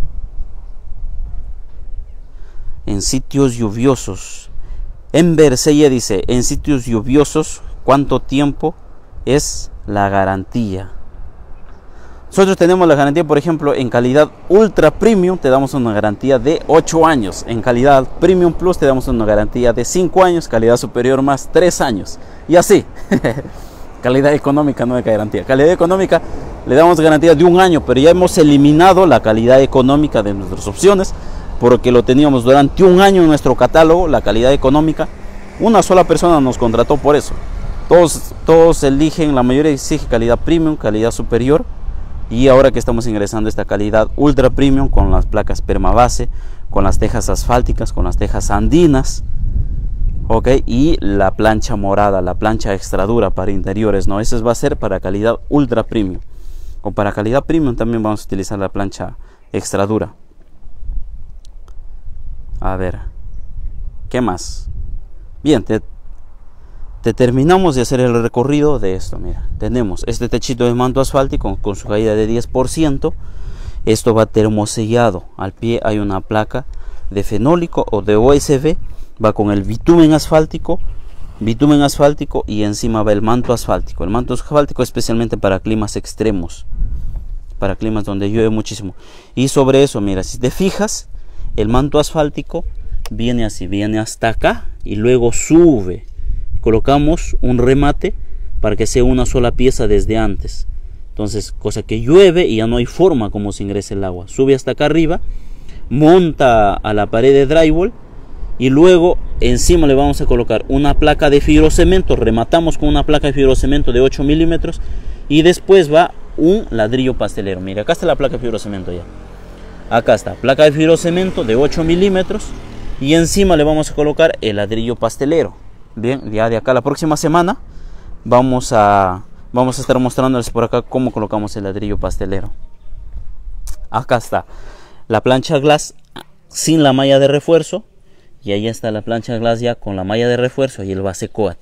Speaker 1: En sitios lluviosos. Enver Seye dice, en sitios lluviosos, ¿cuánto tiempo es la garantía? Nosotros tenemos la garantía, por ejemplo, en calidad Ultra Premium te damos una garantía de 8 años. En calidad Premium Plus te damos una garantía de 5 años. Calidad superior más 3 años. Y así. Calidad económica no hay garantía. Calidad económica le damos garantía de 1 año, pero ya hemos eliminado la calidad económica de nuestras opciones, porque lo teníamos durante 1 año en nuestro catálogo, la calidad económica. Una sola persona nos contrató por eso. Todos eligen, la mayoría exige calidad Premium, calidad superior. Y ahora que estamos ingresando esta calidad Ultra Premium con las placas permabase, con las tejas asfálticas, con las tejas andinas, ok, y la plancha morada, la plancha extra dura para interiores, no, esa va a ser para calidad Ultra Premium. O para calidad Premium también vamos a utilizar la plancha extra dura. A ver, ¿qué más? Bien, te terminamos de hacer el recorrido de esto. Mira, tenemos este techito de manto asfáltico con su caída de 10%. Esto va termosellado. Al pie hay una placa de fenólico o de OSB. Va con el bitumen asfáltico y encima va el manto asfáltico. El manto asfáltico especialmente para climas extremos, para climas donde llueve muchísimo. Y sobre eso, mira, si te fijas, el manto asfáltico viene así, viene hasta acá y luego sube. Colocamos un remate para que sea una sola pieza desde antes. Entonces, cosa que llueve y ya no hay forma como se ingrese el agua. Sube hasta acá arriba, monta a la pared de drywall y luego encima le vamos a colocar una placa de fibrocemento. Rematamos con una placa de fibrocemento de 8 milímetros y después va un ladrillo pastelero. Mira, acá está la placa de fibrocemento ya. Acá está, placa de fibrocemento de 8 milímetros y encima le vamos a colocar el ladrillo pastelero. Bien, ya de acá la próxima semana vamos a estar mostrándoles por acá cómo colocamos el ladrillo pastelero. Acá está la plancha glass sin la malla de refuerzo y ahí está la plancha glass ya con la malla de refuerzo y el base coat.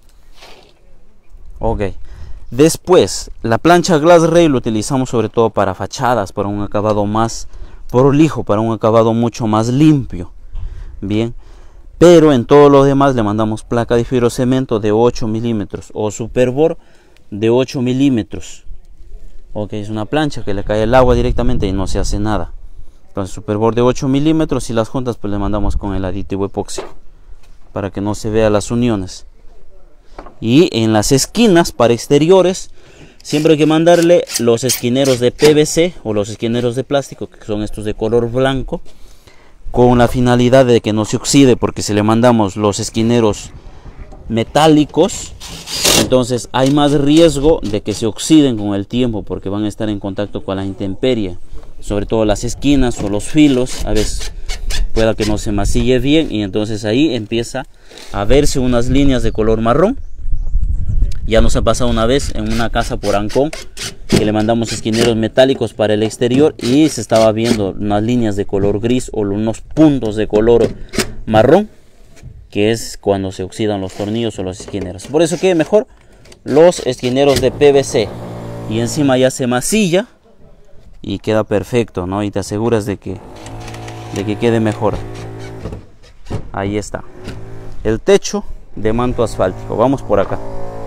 Speaker 1: Ok, después la plancha glass rail lo utilizamos sobre todo para fachadas, para un acabado más prolijo, para un acabado mucho más limpio. Bien, pero en todo lo demás le mandamos placa de fibrocemento de 8 milímetros o superbor de 8 milímetros. Ok, es una plancha que le cae el agua directamente y no se hace nada. Entonces superbor de 8 milímetros y las juntas pues le mandamos con el aditivo epoxi para que no se vea las uniones. Y en las esquinas para exteriores siempre hay que mandarle los esquineros de PVC o los esquineros de plástico, que son estos de color blanco, con la finalidad de que no se oxide, porque si le mandamos los esquineros metálicos, entonces hay más riesgo de que se oxiden con el tiempo, porque van a estar en contacto con la intemperie, sobre todo las esquinas o los filos. A veces pueda que no se masille bien y entonces ahí empieza a verse unas líneas de color marrón. Ya nos ha pasado una vez en una casa por Ancón que le mandamos esquineros metálicos para el exterior y se estaba viendo unas líneas de color gris o unos puntos de color marrón, que es cuando se oxidan los tornillos o los esquineros. Por eso que mejor los esquineros de PVC y encima ya se masilla y queda perfecto, ¿no? Y te aseguras de que quede mejor. Ahí está el techo de manto asfáltico. Vamos por acá.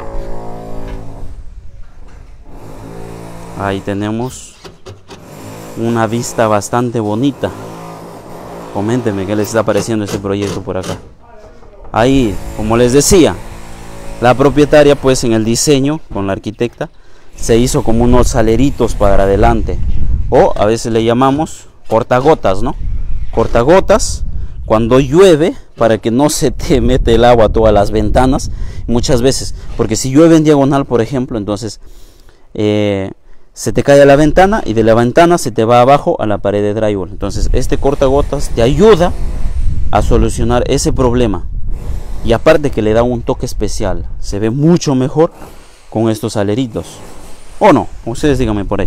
Speaker 1: Ahí tenemos una vista bastante bonita. Coméntenme qué les está pareciendo este proyecto por acá. Ahí, como les decía, la propietaria pues en el diseño con la arquitecta se hizo como unos saleritos para adelante, o a veces le llamamos cortagotas, ¿no? Cortagotas cuando llueve, para que no se te mete el agua a todas las ventanas muchas veces, porque si llueve en diagonal, por ejemplo, entonces se te cae a la ventana y de la ventana se te va abajo a la pared de drywall. Entonces este cortagotas te ayuda a solucionar ese problema y aparte que le da un toque especial, se ve mucho mejor con estos aleritos, ¿o no? Ustedes díganme por ahí.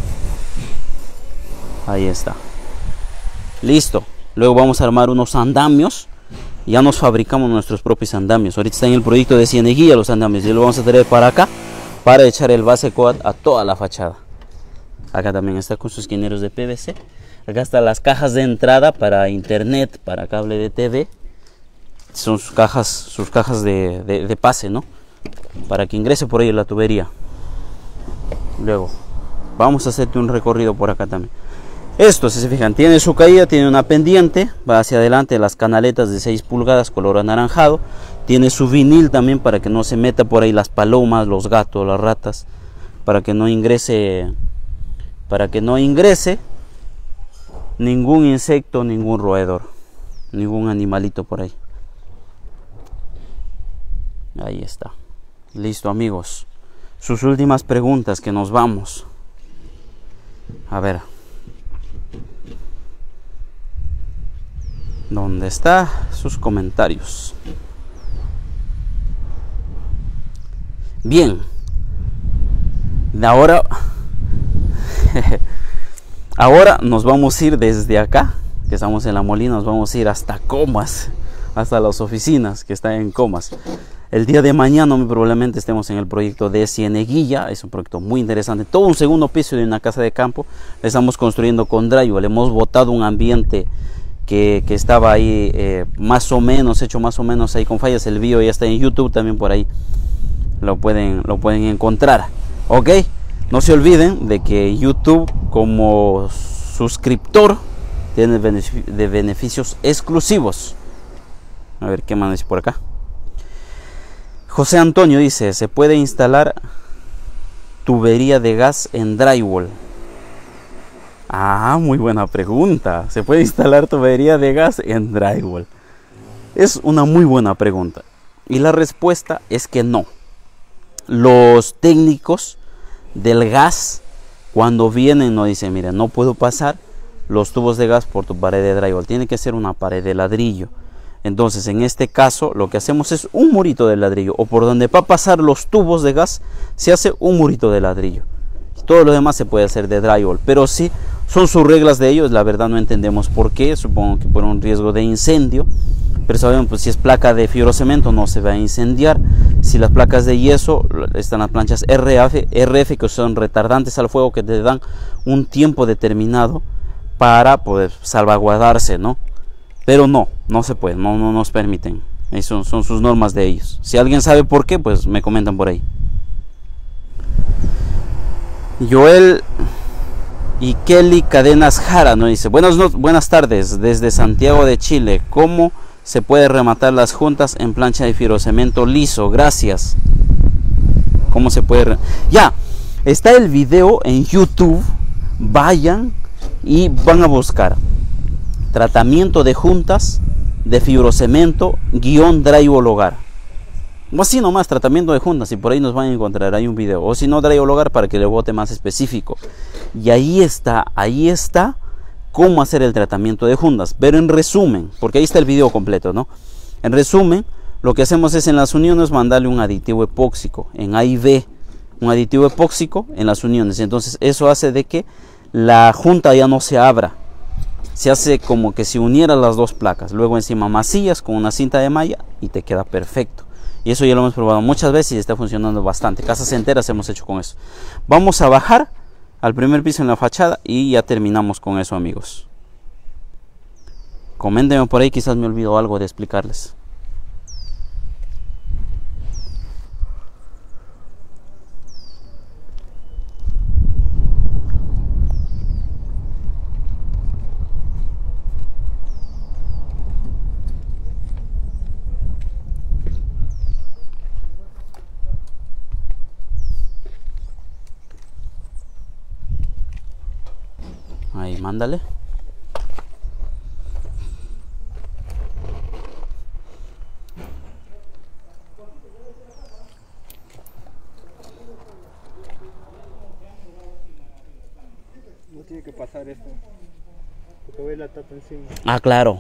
Speaker 1: Ahí está, listo. Luego vamos a armar unos andamios. Ya nos fabricamos nuestros propios andamios. Ahorita está en el proyecto de Cieneguilla los andamios y lo vamos a traer para acá para echar el base coat a toda la fachada. Acá también está con sus esquineros de PVC. Acá están las cajas de entrada para internet, para cable de TV. Son sus cajas de pase, ¿no? Para que ingrese por ahí la tubería. Luego vamos a hacerte un recorrido por acá también. Esto, si se fijan, tiene su caída, tiene una pendiente, va hacia adelante, las canaletas de 6 pulgadas color anaranjado. Tiene su vinil también para que no se meta por ahí las palomas, los gatos, las ratas, para que no ingrese ningún insecto, ningún roedor, ningún animalito por ahí. Ahí está. Listo, amigos. Sus últimas preguntas, que nos vamos. A ver. ¿Dónde están sus comentarios? Bien. Ahora nos vamos a ir desde acá, que estamos en La Molina, nos vamos a ir hasta Comas, hasta las oficinas que están en Comas. El día de mañana muy probablemente estemos en el proyecto de Cieneguilla. Es un proyecto muy interesante, todo un segundo piso de una casa de campo. Le estamos construyendo con drywall. Hemos botado un ambiente que estaba ahí más o menos ahí con fallas. El video ya está en YouTube también, por ahí lo pueden encontrar. Ok, no se olviden de que YouTube como suscriptor tiene beneficios exclusivos. A ver qué más dice por acá. José Antonio dice: ¿se puede instalar tubería de gas en drywall? Ah, muy buena pregunta. ¿Se puede instalar tubería de gas en drywall? Es una muy buena pregunta. Y la respuesta es que no. Los técnicos del gas, cuando vienen, nos dicen: mira, no puedo pasar los tubos de gas por tu pared de drywall. Tiene que ser una pared de ladrillo. Entonces, en este caso, lo que hacemos es un murito de ladrillo. O por donde va a pasar los tubos de gas, se hace un murito de ladrillo. Todo lo demás se puede hacer de drywall. Pero sí, son sus reglas de ellos. La verdad no entendemos por qué. Supongo que por un riesgo de incendio. Pero sabemos, pues, si es placa de fibrocemento no se va a incendiar. Si las placas de yeso, están las planchas RF, que son retardantes al fuego, que te dan un tiempo determinado para poder salvaguardarse, ¿no? Pero no se puede, no nos permiten. Eso son sus normas de ellos. Si alguien sabe por qué, pues me comentan por ahí. Joel y Kelly Cadenas Jara nos dice: buenas tardes desde Santiago de Chile. ¿Cómo se puede rematar las juntas en plancha de fibrocemento liso? Gracias. ¿Cómo se puede? Ya está el video en YouTube. Vayan y van a buscar tratamiento de juntas de fibrocemento _drywall hogar. O así nomás, tratamiento de juntas, y por ahí nos van a encontrar, hay un video. O si no, drywall hogar, para que le bote más específico. Y ahí está cómo hacer el tratamiento de juntas. Pero en resumen, porque ahí está el video completo, ¿no? En resumen, lo que hacemos es en las uniones mandarle un aditivo epóxico, en A y B, un aditivo epóxico en las uniones. Entonces eso hace de que la junta ya no se abra. Se hace como que si uniera las dos placas. Luego encima masillas con una cinta de malla y te queda perfecto. Y eso ya lo hemos probado muchas veces y está funcionando bastante. Casas enteras hemos hecho con eso. Vamos a bajar al primer piso en la fachada y ya terminamos con eso, amigos. Coméntenme por ahí, quizás me olvido algo de explicarles. Ahí, mándale.
Speaker 3: No tiene que pasar esto, porque ve la tapa encima.
Speaker 1: Ah, claro.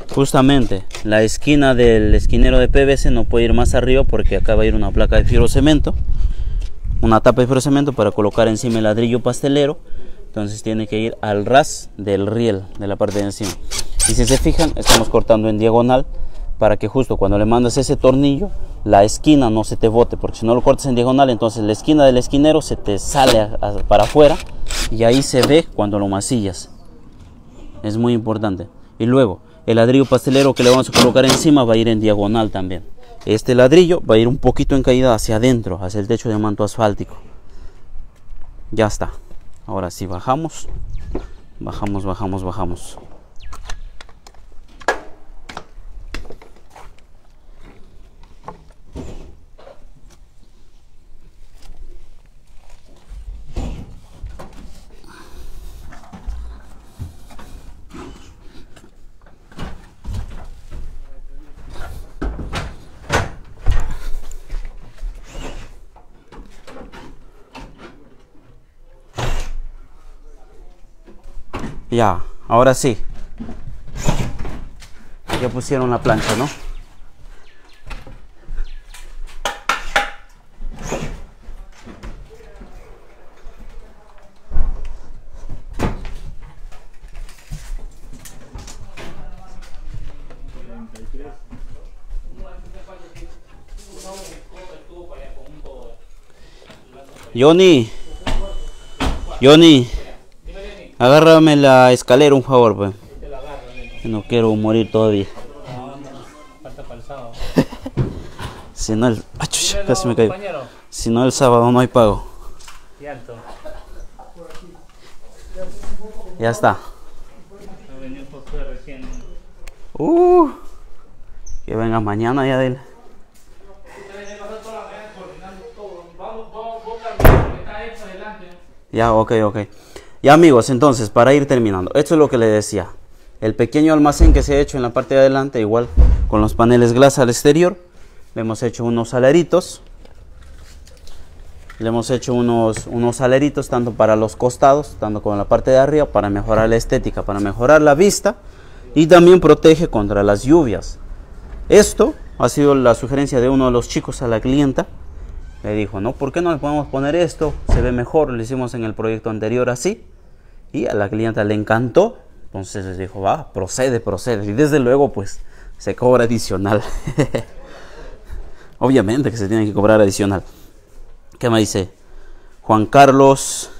Speaker 1: justamente la esquina del esquinero de PVC no puede ir más arriba porque acá va a ir una placa de fibrocemento, una tapa de fibrocemento para colocar encima el ladrillo pastelero. Entonces tiene que ir al ras del riel de la parte de encima. Y si se fijan, estamos cortando en diagonal para que justo cuando le mandas ese tornillo, la esquina no se te bote, porque si no lo cortas en diagonal, entonces la esquina del esquinero se te sale para afuera y ahí se ve cuando lo masillas. Es muy importante. Y luego el ladrillo pastelero que le vamos a colocar encima va a ir en diagonal también. Este ladrillo va a ir un poquito en caída hacia adentro, hacia el techo de manto asfáltico. Ya está. Ahora sí bajamos. Bajamos. Ya, ahora sí. Ya pusieron la plancha, ¿no? Johnny, agárrame la escalera, un favor, pues. No quiero morir todavía.
Speaker 4: Falta para el sábado.
Speaker 1: Si no el... casi me caigo. Si no el sábado no hay pago.
Speaker 4: Y alto.
Speaker 1: Ya está.
Speaker 4: Me venía un poco de recién.
Speaker 1: Que venga mañana ya de él. Ya, ok. Ya amigos, entonces para ir terminando, esto es lo que les decía. El pequeño almacén que se ha hecho en la parte de adelante, igual con los paneles glass al exterior. Le hemos hecho unos aleritos. Tanto para los costados, tanto como en la parte de arriba, para mejorar la estética, para mejorar la vista. Y también protege contra las lluvias. Esto ha sido la sugerencia de uno de los chicos a la clienta. Le dijo, ¿no? ¿Por qué no le podemos poner esto? Se ve mejor, lo hicimos en el proyecto anterior así. Y a la clienta le encantó. Entonces les dijo, va, procede. Y desde luego, pues, se cobra adicional. Obviamente que se tiene que cobrar adicional. ¿Qué me dice? Juan Carlos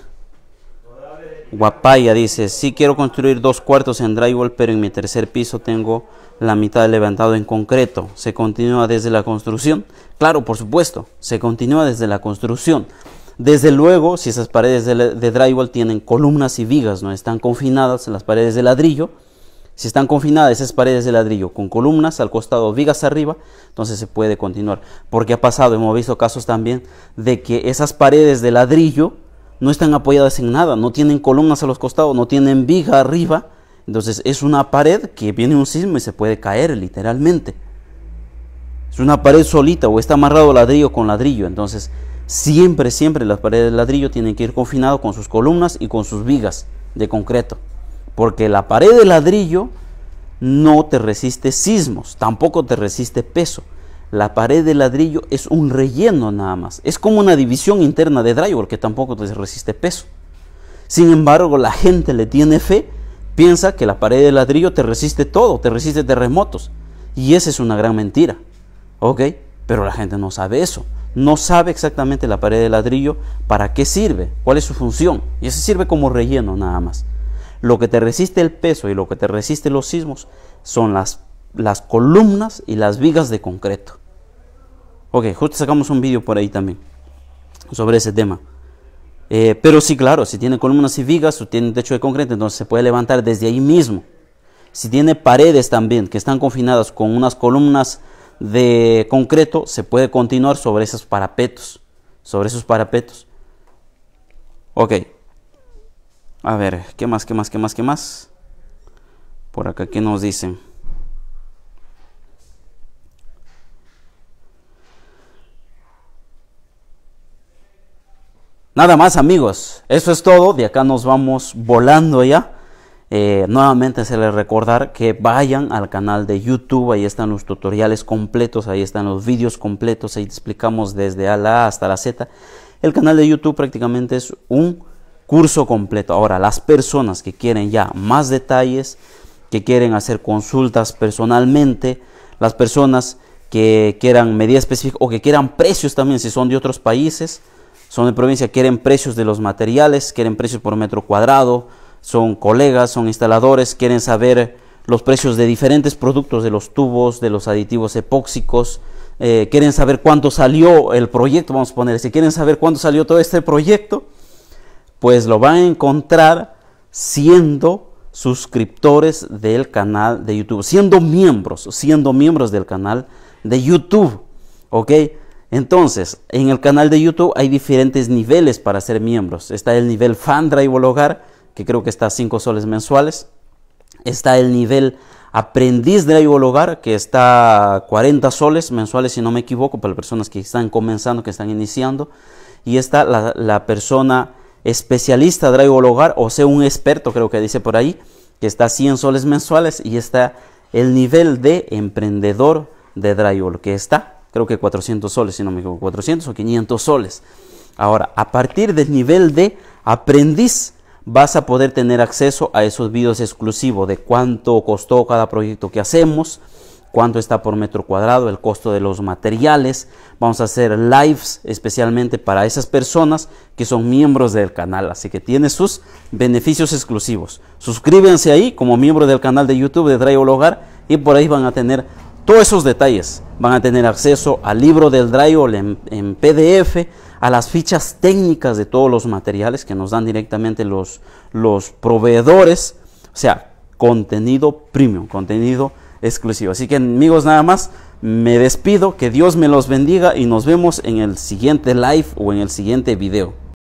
Speaker 1: Guapaya dice, sí quiero construir 2 cuartos en drywall, pero en mi tercer piso tengo la mitad levantado en concreto. ¿Se continúa desde la construcción? Claro, por supuesto, se continúa desde la construcción. Desde luego, si esas paredes de drywall tienen columnas y vigas, no están confinadas en las paredes de ladrillo. Si están confinadas esas paredes de ladrillo con columnas al costado, vigas arriba, entonces se puede continuar. Porque ha pasado, hemos visto casos también de que esas paredes de ladrillo no están apoyadas en nada, no tienen columnas a los costados, no tienen viga arriba. Entonces es una pared que viene un sismo y se puede caer literalmente. Es una pared solita o está amarrado ladrillo con ladrillo. Entonces siempre las paredes de ladrillo tienen que ir confinadas con sus columnas y con sus vigas de concreto. Porque la pared de ladrillo no te resiste sismos, tampoco te resiste peso. La pared de ladrillo es un relleno nada más. Es como una división interna de drywall que tampoco te resiste peso. Sin embargo, la gente le tiene fe, piensa que la pared de ladrillo te resiste todo, te resiste terremotos. Y esa es una gran mentira. ¿Ok? Pero la gente no sabe eso. No sabe exactamente la pared de ladrillo para qué sirve, cuál es su función. Y eso sirve como relleno nada más. Lo que te resiste el peso y lo que te resiste los sismos son las columnas y las vigas de concreto. Ok, justo sacamos un vídeo por ahí también sobre ese tema. Pero sí, claro, si tiene columnas y vigas o tiene techo de concreto, entonces se puede levantar desde ahí mismo. Si tiene paredes también que están confinadas con unas columnas de concreto, se puede continuar sobre esos parapetos. Ok. A ver, ¿qué más? Por acá, ¿qué nos dicen? Nada más, amigos. Eso es todo. De acá nos vamos volando ya. Nuevamente se les recordar que vayan al canal de YouTube, ahí están los tutoriales completos, ahí están los vídeos completos, ahí te explicamos desde la A hasta la Z. El canal de YouTube prácticamente es un curso completo. Ahora, las personas que quieren ya más detalles, que quieren hacer consultas personalmente, las personas que quieran medidas específicas o que quieran precios también, si son de otros países, son de provincia, quieren precios de los materiales, quieren precios por metro cuadrado, son colegas, son instaladores, quieren saber los precios de diferentes productos, de los tubos, de los aditivos epóxicos, quieren saber cuánto salió el proyecto, vamos a poner, si quieren saber cuánto salió todo este proyecto, pues lo van a encontrar siendo suscriptores del canal de YouTube, siendo miembros del canal de YouTube, ¿ok? Entonces, en el canal de YouTube hay diferentes niveles para ser miembros. Está el nivel Fan Drywall Hogar, que creo que está a 5 soles mensuales. Está el nivel Aprendiz Drywall Hogar, que está a 40 soles mensuales, si no me equivoco, para las personas que están comenzando, que están iniciando. Y está la persona especialista Drywall Hogar, o sea, un experto, creo que dice por ahí, que está a 100 soles mensuales. Y está el nivel de emprendedor de Drywall, que está, creo que 400 soles, si no me equivoco, 400 o 500 soles. Ahora, a partir del nivel de aprendiz, vas a poder tener acceso a esos videos exclusivos de cuánto costó cada proyecto que hacemos, cuánto está por metro cuadrado, el costo de los materiales. Vamos a hacer lives especialmente para esas personas que son miembros del canal, así que tiene sus beneficios exclusivos. Suscríbanse ahí como miembro del canal de YouTube de Drywall Hogar y por ahí van a tener todos esos detalles. Van a tener acceso al libro del drywall en PDF, a las fichas técnicas de todos los materiales que nos dan directamente los proveedores. O sea, contenido premium, contenido exclusivo. Así que, amigos, nada más me despido. Que Dios me los bendiga y nos vemos en el siguiente live o en el siguiente video.